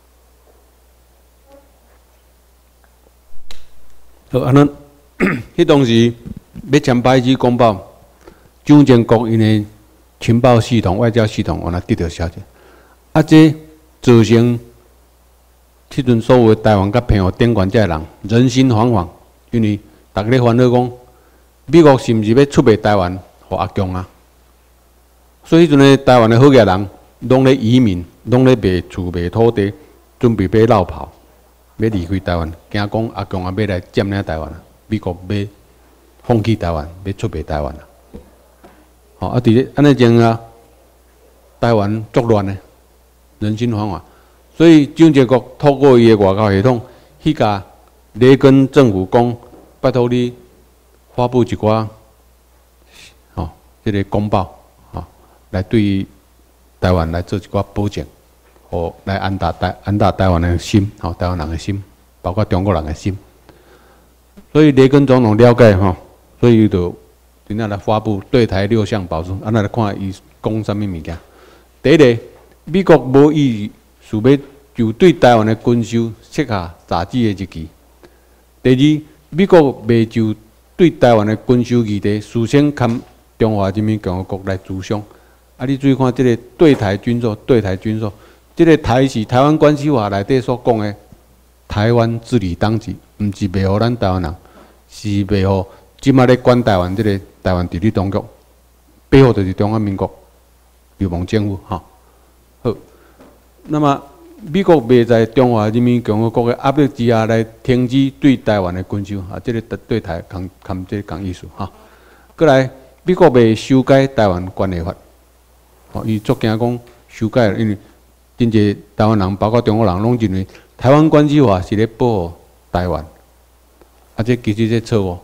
好，安尼，迄当时要签八一七公报，蒋经国因的情报系统、外交系统，原来得到消息，啊，这造成迄阵所有台湾甲澎湖顶悬遮人人心惶惶，因为大家咧烦恼讲，美国是毋是要出卖台湾互阿强啊？所以迄阵的台湾的好野人，拢咧移民，拢咧卖厝、卖土地，准备要落跑。要离开台湾，惊讲阿强啊要来占领台湾啊！美国要放弃台湾，要出卖台湾啊！好啊，伫咧安尼种啊，台湾作乱呢，人心惶惶，所以蒋介国透过伊的外交系统，去甲雷根政府讲，拜托你发布一寡，吼，这个公报，吼，来对台湾来做一寡保证。哦，来安达台安达台湾的心，吼，台湾人的心，包括中国人的心。所以雷根总统了解吼，所以伊就真正来发布对台六项保证，安尼来看伊讲啥物物件。第一个，美国无意思要就对台湾的军售设下查止的日期。第二，美国未就对台湾的军售议题事先跟中华人民共和国来磋商。啊，你注意看这个对台军售，对台军售。 这个台是台湾关系法内底所讲的台湾治理当局，毋是卖互咱台湾人，是卖互即马咧管台湾这个台湾治理当局，背后就是中华民国流氓政府哈。好，那么美国未在中华人民共和国的压力之下来停止对台湾的军售啊，这个对台抗抗这个意思哈。过来，美国未修改台湾关系法，哦，伊足惊讲修改，因为真侪台湾人，包括中国人，拢认为台湾关系法是咧保护台湾，啊，这其实这错误。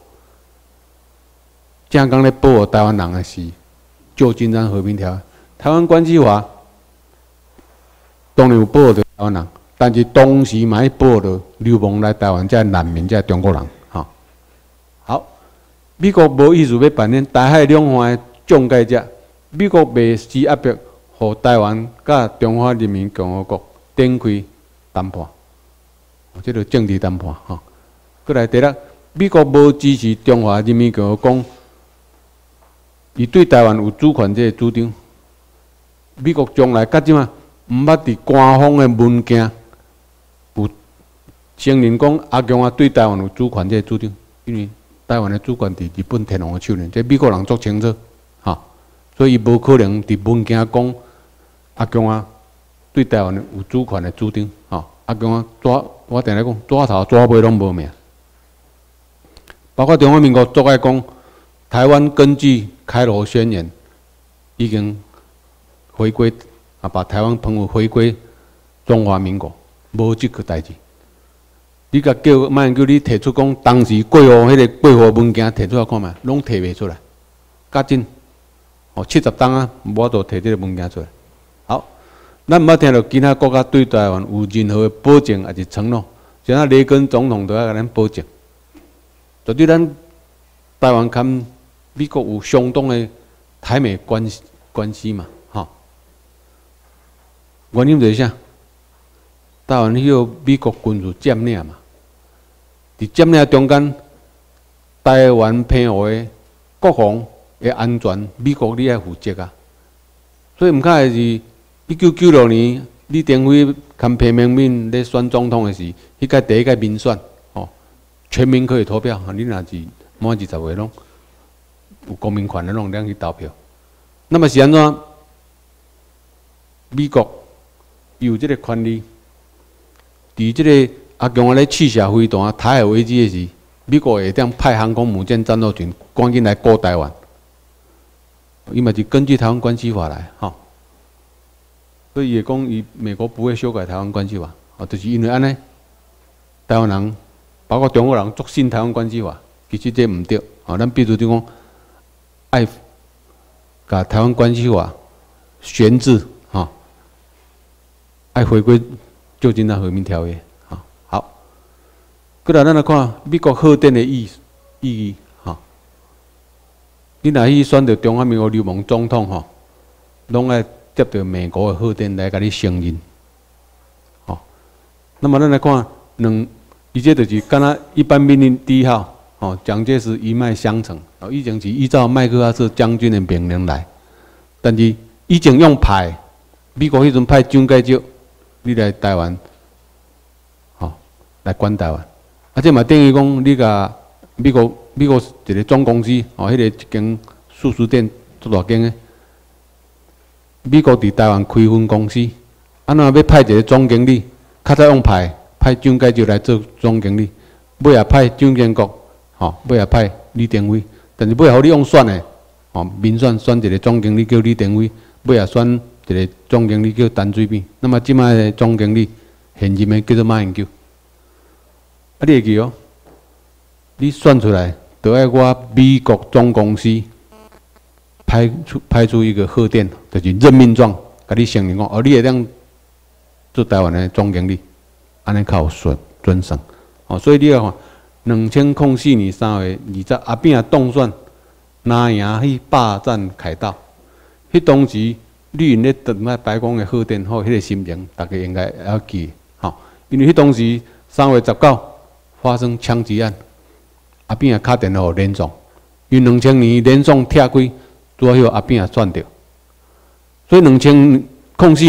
正讲咧保护台湾人的是《旧金山和平条约》，台湾关系法当然有保护到台湾人，但是同时嘛要保护到流亡来台湾这难民、这中国人。哈，好，美国无意思要扮演台海两岸的中介者，美国未施压迫，互台湾甲中华人民共和国展开谈判，这个政治谈判。哈，过来第六，美国无支持中华人民共和国伊对台湾有主权这个主张。美国将来甲即嘛？毋捌伫官方的文件有承认讲阿强啊对台湾有主权这个主张，因为台湾的主权伫日本天皇的手里，这美国人足清楚，哈，所以伊无可能伫文件讲阿强啊对台湾有主权的主张，哈，阿强啊抓我定来讲抓头抓尾拢无命，包括中华民国足爱讲台湾根据开罗宣言已经回归。啊，把台湾澎湖回归中华民国，无即个代志。你甲叫马英九，你提出讲当时过户迄个过户文件提出来看觅，拢提袂出来。甲真，哦七十档啊，无都提这个文件出来。好，咱毋捌听到其他国家对台湾有任何的保证还是承诺，像啊雷根总统都要甲咱保证。绝对咱台湾跟美国有相当的台美关系关系嘛。原因就是啥？台湾迄个美国军事占领嘛，伫占领中间，台湾澎湖的国防的安全，美国你爱负责啊。所以毋较是一九九六年李登辉跟彭明敏咧选总统的时，迄届第一届民选，哦，全民可以投票，你若是满二十岁拢有公民权的，拢当去投票。那么是安怎？美国有这个权利，伫这个阿强啊咧试射飞弹、台海危机的时，美国会当派航空母舰战斗群赶紧来过台湾。伊嘛是根据台湾关系法来，吼，所以也讲伊美国不会修改台湾关系法，哦，就是因为安尼，台湾人包括中国人足信台湾关系法，其实这毋对，哦，咱必须就讲爱甲台湾关系法悬置，吼。爱回归旧金山和平条约，哈好。过来咱来看美国贺电的意意义，哈。你若去选择中华民国流氓总统，吼，拢爱接到美国的贺电来甲你承认，吼。那么咱来看两，伊这就是敢若一般命令第一号，吼，蒋介石一脉相承，哦，以前是依照麦克阿瑟将军的命令来，但是以前用派，美国迄阵派蒋介石。你来台湾，吼、哦、来管台湾，啊，这嘛等于讲你甲美国美国一个总公司，哦，迄、那个一间素食店做大间的，美国伫台湾开分公司，啊，那要派一个总经理，较早用派派蒋介石来做总经理，尾也派蒋经国，吼、哦，尾也派李登辉，但是尾互你用选的，吼、哦，民选选一个总经理叫李登辉，尾也选。一个总经理叫陈水扁，那么即摆的总经理现任的叫做马英九。啊，你会记哦，你选出来，就爱我美国总公司派出派出一个贺电，就是任命状，甲你承认讲，哦，你会当做台湾的总经理，安尼较有准准绳。哦，所以你要看，两千零四年三月二十，阿扁当选，拿赢去霸占凯道，迄当时。绿营咧等待白宫的贺电，吼，迄个心情，大家应该会晓记，吼。因为迄当时三月十九发生枪击案，阿扁也打电话给连总，因为两千年连总拆开，拄好阿扁也选着，所以两千零四年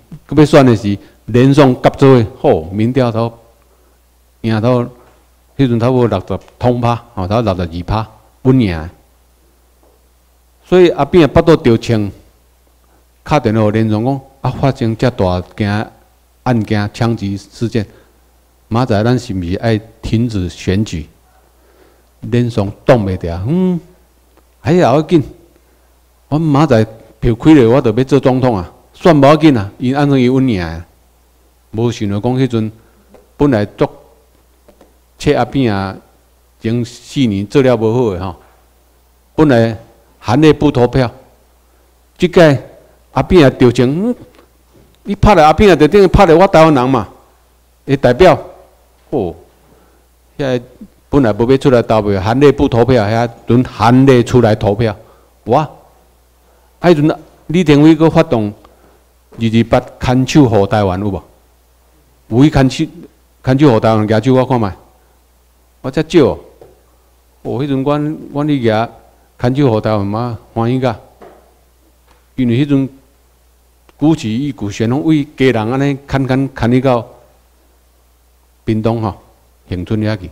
佮要选的是连宋合作的，好，民调都赢到，迄阵差不多六十通趴，吼，差六十二趴，稳赢。所以阿扁巴肚着枪，敲电话连宋讲，啊，发生遮大件案件枪击事件，明仔咱是毋是爱停止选举？连宋挡袂住，嗯，哎呀，要紧，我明仔票开了，我着要做总统啊，选无要紧啊，因安怎伊稳赢啊？无想到讲迄阵本来足切阿扁啊，前四年做了无好诶吼，本来含泪不投票，即届阿扁啊调情，嗯，你拍了阿扁啊，就等于拍了我台湾人嘛，会代表，哦，遐本来无要出来投票，含泪不投票，遐阵含泪出来投票，哇！啊，迄阵李登辉阁发动二二八牵手护台湾有无？有伊牵手牵手护台湾，举手我看觅，我遮少哦。哦，迄阵阮阮去举牵手护台湾嘛，欢喜甲，因为迄阵鼓起一股旋风，为家人安尼牵牵牵去到屏东吼，恒春遐去。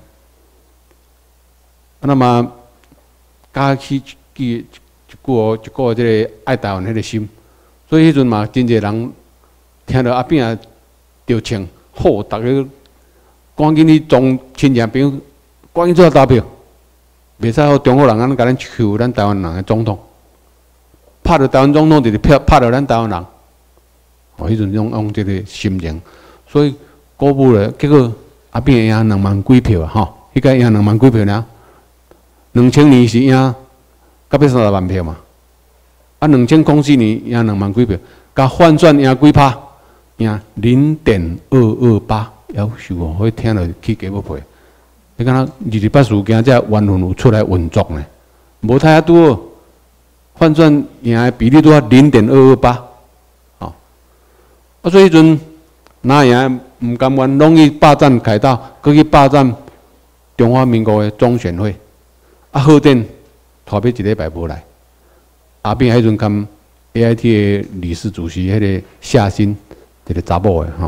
啊，那么加起记一句一个即个爱台湾迄个心，所以迄阵嘛真侪人听到阿扁啊着枪，好，逐个赶紧去装亲戚朋友，赶紧出来投票，袂使互中国人安尼甲咱求咱台湾人的总统，拍着台湾总统就是拍拍着咱台湾人，哦，迄阵用用即个心情，所以鼓舞了，结果阿扁赢两万几票啊，吼，迄个赢两万几票尔。两千年是赢，到要三十万票嘛。啊，两千零四年赢两万几票，甲换算赢几趴？赢零点二二八，夭寿哦！迄听落起鸡要赔。你敢若二十八事件才完全有出来运作呢？无太啊拄好，换算赢的比例拄啊零点二二八，哦。啊，所以迄阵哪赢唔甘愿，拢去霸占凯道，搁去霸占中华民国的中选会。啊，贺典拖尾一礼拜无来，阿扁迄阵兼 A I T 的理事主席，迄个夏新，一个查某的吼，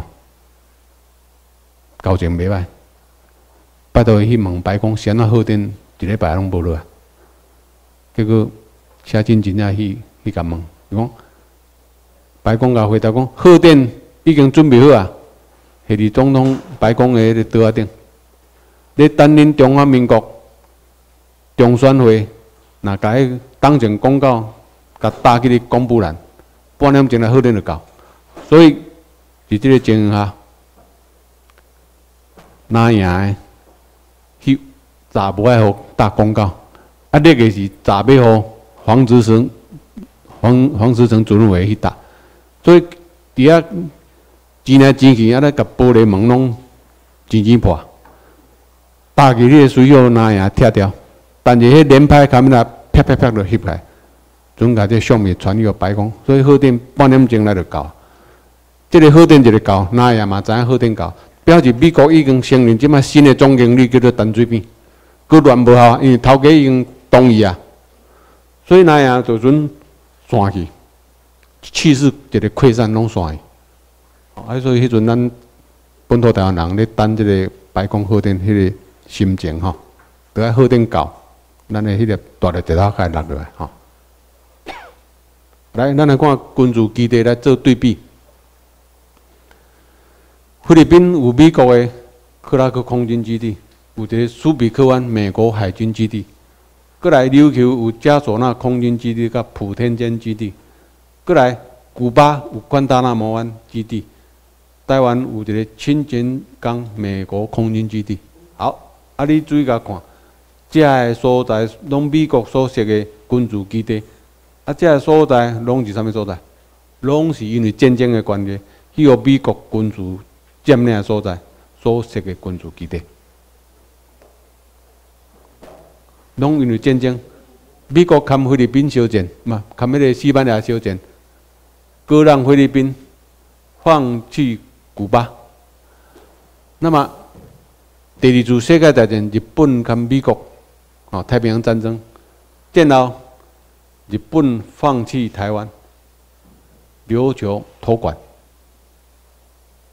交情袂歹，拜托伊去问白宫，先啊贺典一礼拜拢无落来，结果夏新真正去去甲问，伊讲白宫甲回答讲，贺典已经准备好啊，系伫总统白宫的迄个桌仔顶，咧等恁中华民国。中选会若甲迄当前公告，甲打去哩公布栏，半点钟来好点就到。所以伫即个情形下，哪赢的去查无爱互打公告，啊，那个是查要互黄执成、黄黄执成主任委去打。所以伫遐钱来钱去，啊，咧甲玻璃门拢钱钱破，打去迄个水后哪赢拆掉。但是迄连拍卡面啊，啪啪啪就翕来，准甲这相片传去白宫，所以贺典半点钟来就到。这个贺典就是到，哪样嘛知影贺典到，表示美国已经承认即摆新的总经理叫做陈水扁，佮乱无效，因为头家已经同意啊，所以哪样就准散去，气势一个扩散拢散去。啊，所以迄阵咱本土台湾人咧等即个白宫贺典迄个心情吼，都爱贺典到。咱的迄个大个地头开落落来吼，来，咱来看军事基地来做对比。菲律宾有美国的克拉克空军基地，有一个苏比克湾美国海军基地，过来琉球有加索纳空军基地甲普天间基地，过来古巴有关达纳摩湾基地，台湾有一个清泉岗美国空军基地。好，啊，你注意甲看。这个所在拢美国所设的军事基地，啊，这个所在拢是啥物所在？拢是因为战争的关系，去互美国军事占领的所在所设的军事基地，拢因为战争，美国跟菲律宾相战，嘛，跟迄个西班牙相战，割让菲律宾，放弃古巴。那么第二次世界大战，日本跟美国。哦，太平洋战争，战后日本放弃台湾，琉球托管，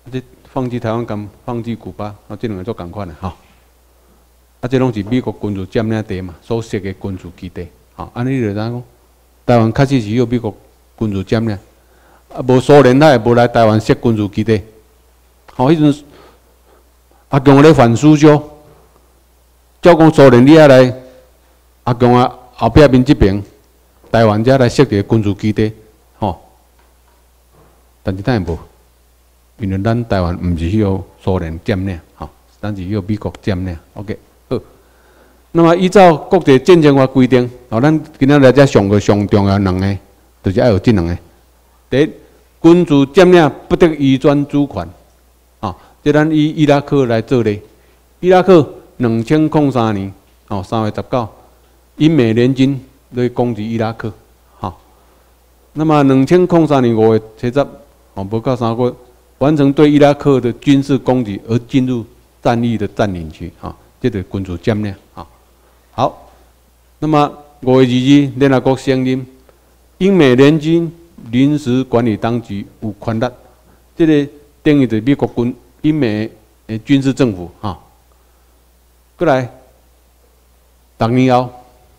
这放弃台湾跟放弃古巴，啊，这两个做共款的吼。啊，这拢是美国军事占领地嘛，所设的军事基地。吼，安尼就知讲，台湾确实是由美国军事占领，啊，无苏联他也无来台湾设军事基地。吼，迄阵阿强咧反苏修，照讲苏联你啊来，阿强啊后壁面这边，台湾才来设一个军事基地。吼，但是咱也无。因为咱台湾毋是由苏联占领，吼，咱是由美国占领。OK， 好。那么依照国际战争法规定，吼，咱今仔来遮上个上重要两个，就是要有这两个。第一，军事占领不得移转主权，啊，即咱以伊拉克来做例。伊拉克两千零三年，哦，三月十九，英美联军来攻击伊拉克，哈。那么两千零三年五月七十，哦，无到三个月。完成对伊拉克的军事攻击而进入战役的占领区，啊，这个军事占领，啊，好。那么五月二日，联合国承认英美联军临时管理当局有权力，这个等于是美国军英美的军事政府，哈。过来，十年后，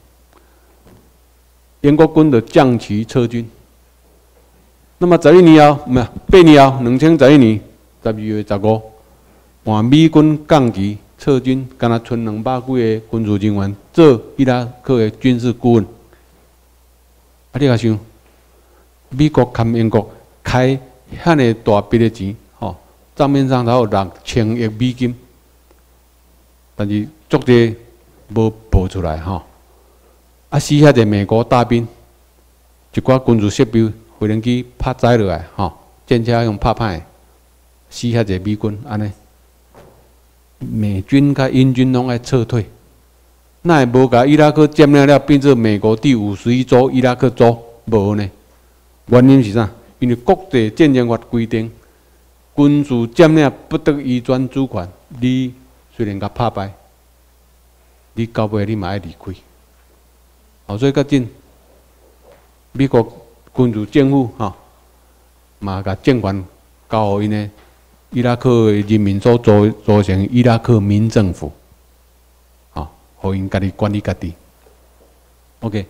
英国军就降旗撤军。那么十一年后，唔系八年后，两千十一年十二月十五，换美军降旗撤军，敢若剩两百几个军事人员做伊拉克的军事顾问。啊，你甲想，美国跟英国开遐尼大笔的钱，吼，账面上才有六千亿美金，但是足济无报出来，吼。啊，死遐个美国大兵，一寡军事设备。飞行机拍载落来，吼，战车用拍歹，死遐侪美军安尼，美军甲英军拢爱撤退，那会无甲伊拉克占领了，变做美国第五十一州伊拉克州无呢？原因是啥？因为国际战争法规定，军事占领不得移转主权。你虽然甲拍败，你到尾你嘛爱离开。哦，所以较紧，美国。军事政府哈，嘛甲政权交互因的伊拉克的人民所组组成伊拉克民政府，啊，互因家己管理家己。OK，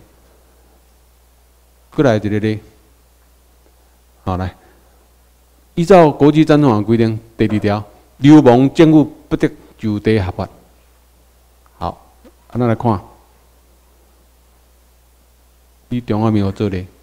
过来一个咧，好来，依照国际战争法规定第二条，流亡政府不得就地合法。好，安咱来看，以中华民国做例。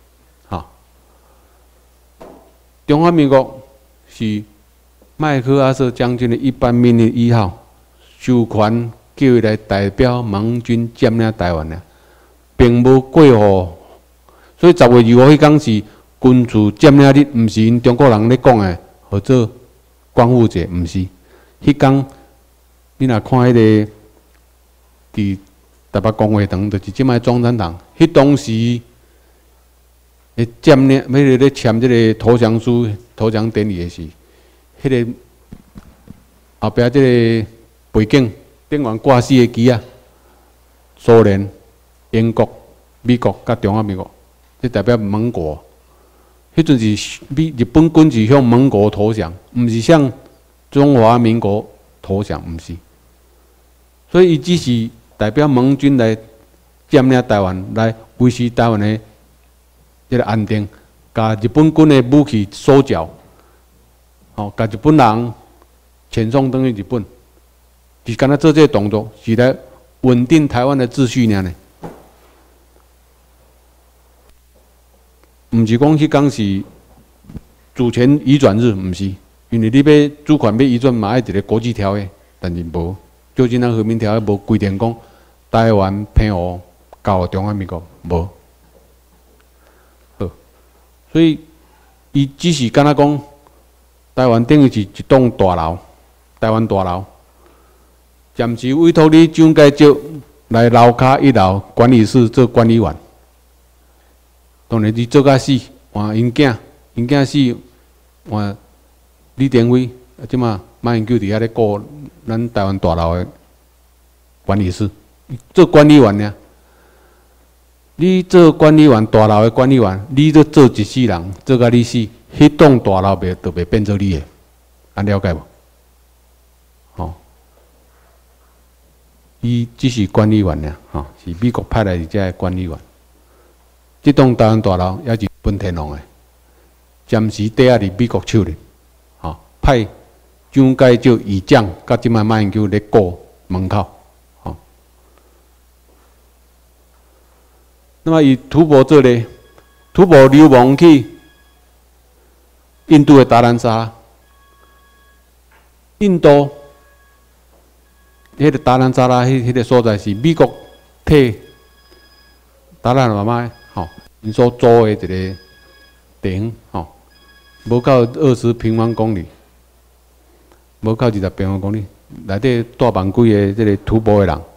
中华民国是麦克阿瑟将军的一般命令一号，授权叫伊来代表盟军占领台湾了，并无过户。所以十月二号迄天是军事占领日，毋是因中国人咧讲的，或者光复节，毋是。迄天你若看迄个伫台北公会堂，就是即摆中山堂，迄当时。诶，占领，迄个咧签即个投降书、投降典礼的是，迄个后壁即个背景顶完挂四个旗啊，苏联、英国、美国甲中华民国，即代表盟国。迄阵是美日本军是向盟国投降，毋是向中华民国投降，毋是。所以伊只是代表盟军来占领台湾，来维持台湾的。这个安定，甲日本军的武器收缴，吼，甲日本人遣送转去日本，是干那做这个动作，是来稳定台湾的秩序尔呢。毋是讲迄天是主权移转日，毋是，因为你要主权要移转嘛，爱一个国际条约，但是无，就今咱和平条约无规定讲台湾偏互交中华民国无。所以，伊只是敢若讲，台湾等于是一栋大楼，台湾大楼，暂时委托你蒋介石来楼骹一楼管理室做管理员。当然，你做甲死，换因囝，因囝死，换李登辉，即马马英九伫遐咧顾咱台湾大楼的管理室，做管理员呢。你做管理员，大楼的管理员，你都做一世人，做甲你死，迄栋大楼袂就袂变做你的。 啊了解无？吼，伊只是管理员俩，吼，是美国派来的遮管理员。这栋台湾大楼也是日本天皇的，暂时抵押伫美国手里，吼，派蒋介石议长甲即摆马英九咧顾门口，吼。那么以吐蕃做咧，吐蕃流亡去印度的达兰萨拉，印度迄个达兰萨拉迄迄个所在是美国替达兰妈妈吼，因所租的一个地方吼，无到二十平方公里，无到二十平方公里，内底大万几个即个吐蕃的人。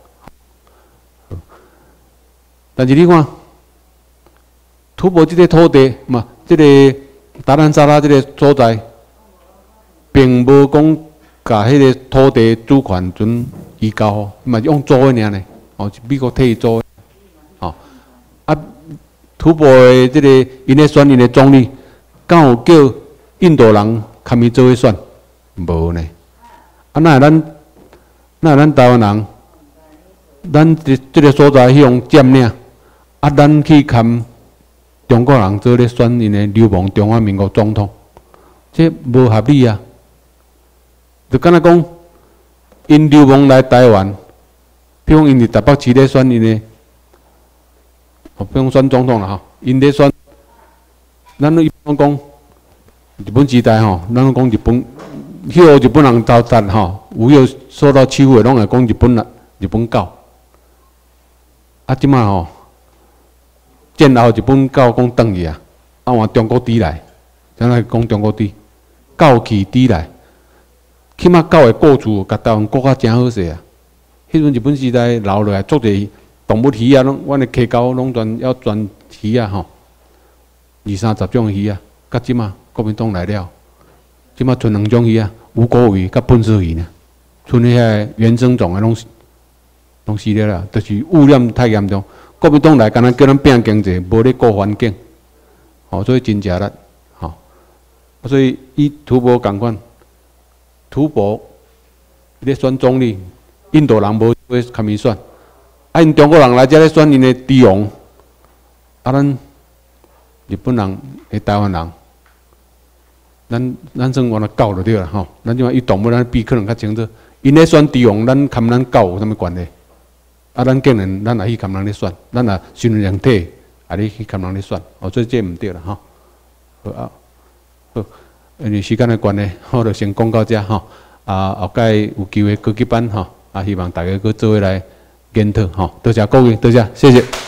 但是你看，吐蕃即个土地嘛，即、这个达兰萨拉即个所在，并无讲甲迄个土地主权权移交，嘛是用租的尔呢，哦，是美国替伊租的，哦，啊，吐蕃的即、这个因咧选因的总理，敢有叫印度人参与做伙选？无呢，啊，那咱那咱台湾人，咱即即个所在迄种占领。啊，咱去看中国人做咧选因的流亡中华民国总统，这无合理啊！就敢若讲，因流亡来台湾，比如因伫台北市咧选因的，哦，比如选总统啦吼，因咧选，咱一般讲日本时代吼，咱讲日本，迄个日本人遭杀吼，有迄个受到欺负的，拢会讲日本人日本狗。啊，即摆吼。战后日本狗讲转去啊，啊换中国猪来，怎来讲中国猪？狗去猪来，起码狗的过处，甲台湾国较真好势啊。迄阵日本时代留落来，足侪动物鱼啊，拢阮的溪沟拢全要全鱼啊吼，二三十种鱼啊。甲即马国民党来了，即马剩两种鱼啊，无国鱼甲本色鱼呢，剩迄个原生种的拢拢死了啦，就是污染太严重。国民党来，敢若叫咱拼经济，无咧顾环境，吼，所以真正力，吼，所以伊吐蕃共款，吐蕃咧选总理，印度人无会参伊选，啊，因中国人来遮咧选因的帝王，啊，咱日本人、诶台湾人，咱咱算原来狗就对啦，吼，咱即马伊动物咱比可能较清楚，因咧选帝王，咱含咱狗有啥物关系？啊，咱竟然咱也去含人咧选，咱也训练体也咧去含人咧选，哦，所以这毋对啦，吼。好啊，好，因为时间的关系，我就先讲到遮吼。啊，后摆有机会高级班吼，啊，希望大家搁做伙来检讨吼。多谢各位，多谢，谢谢。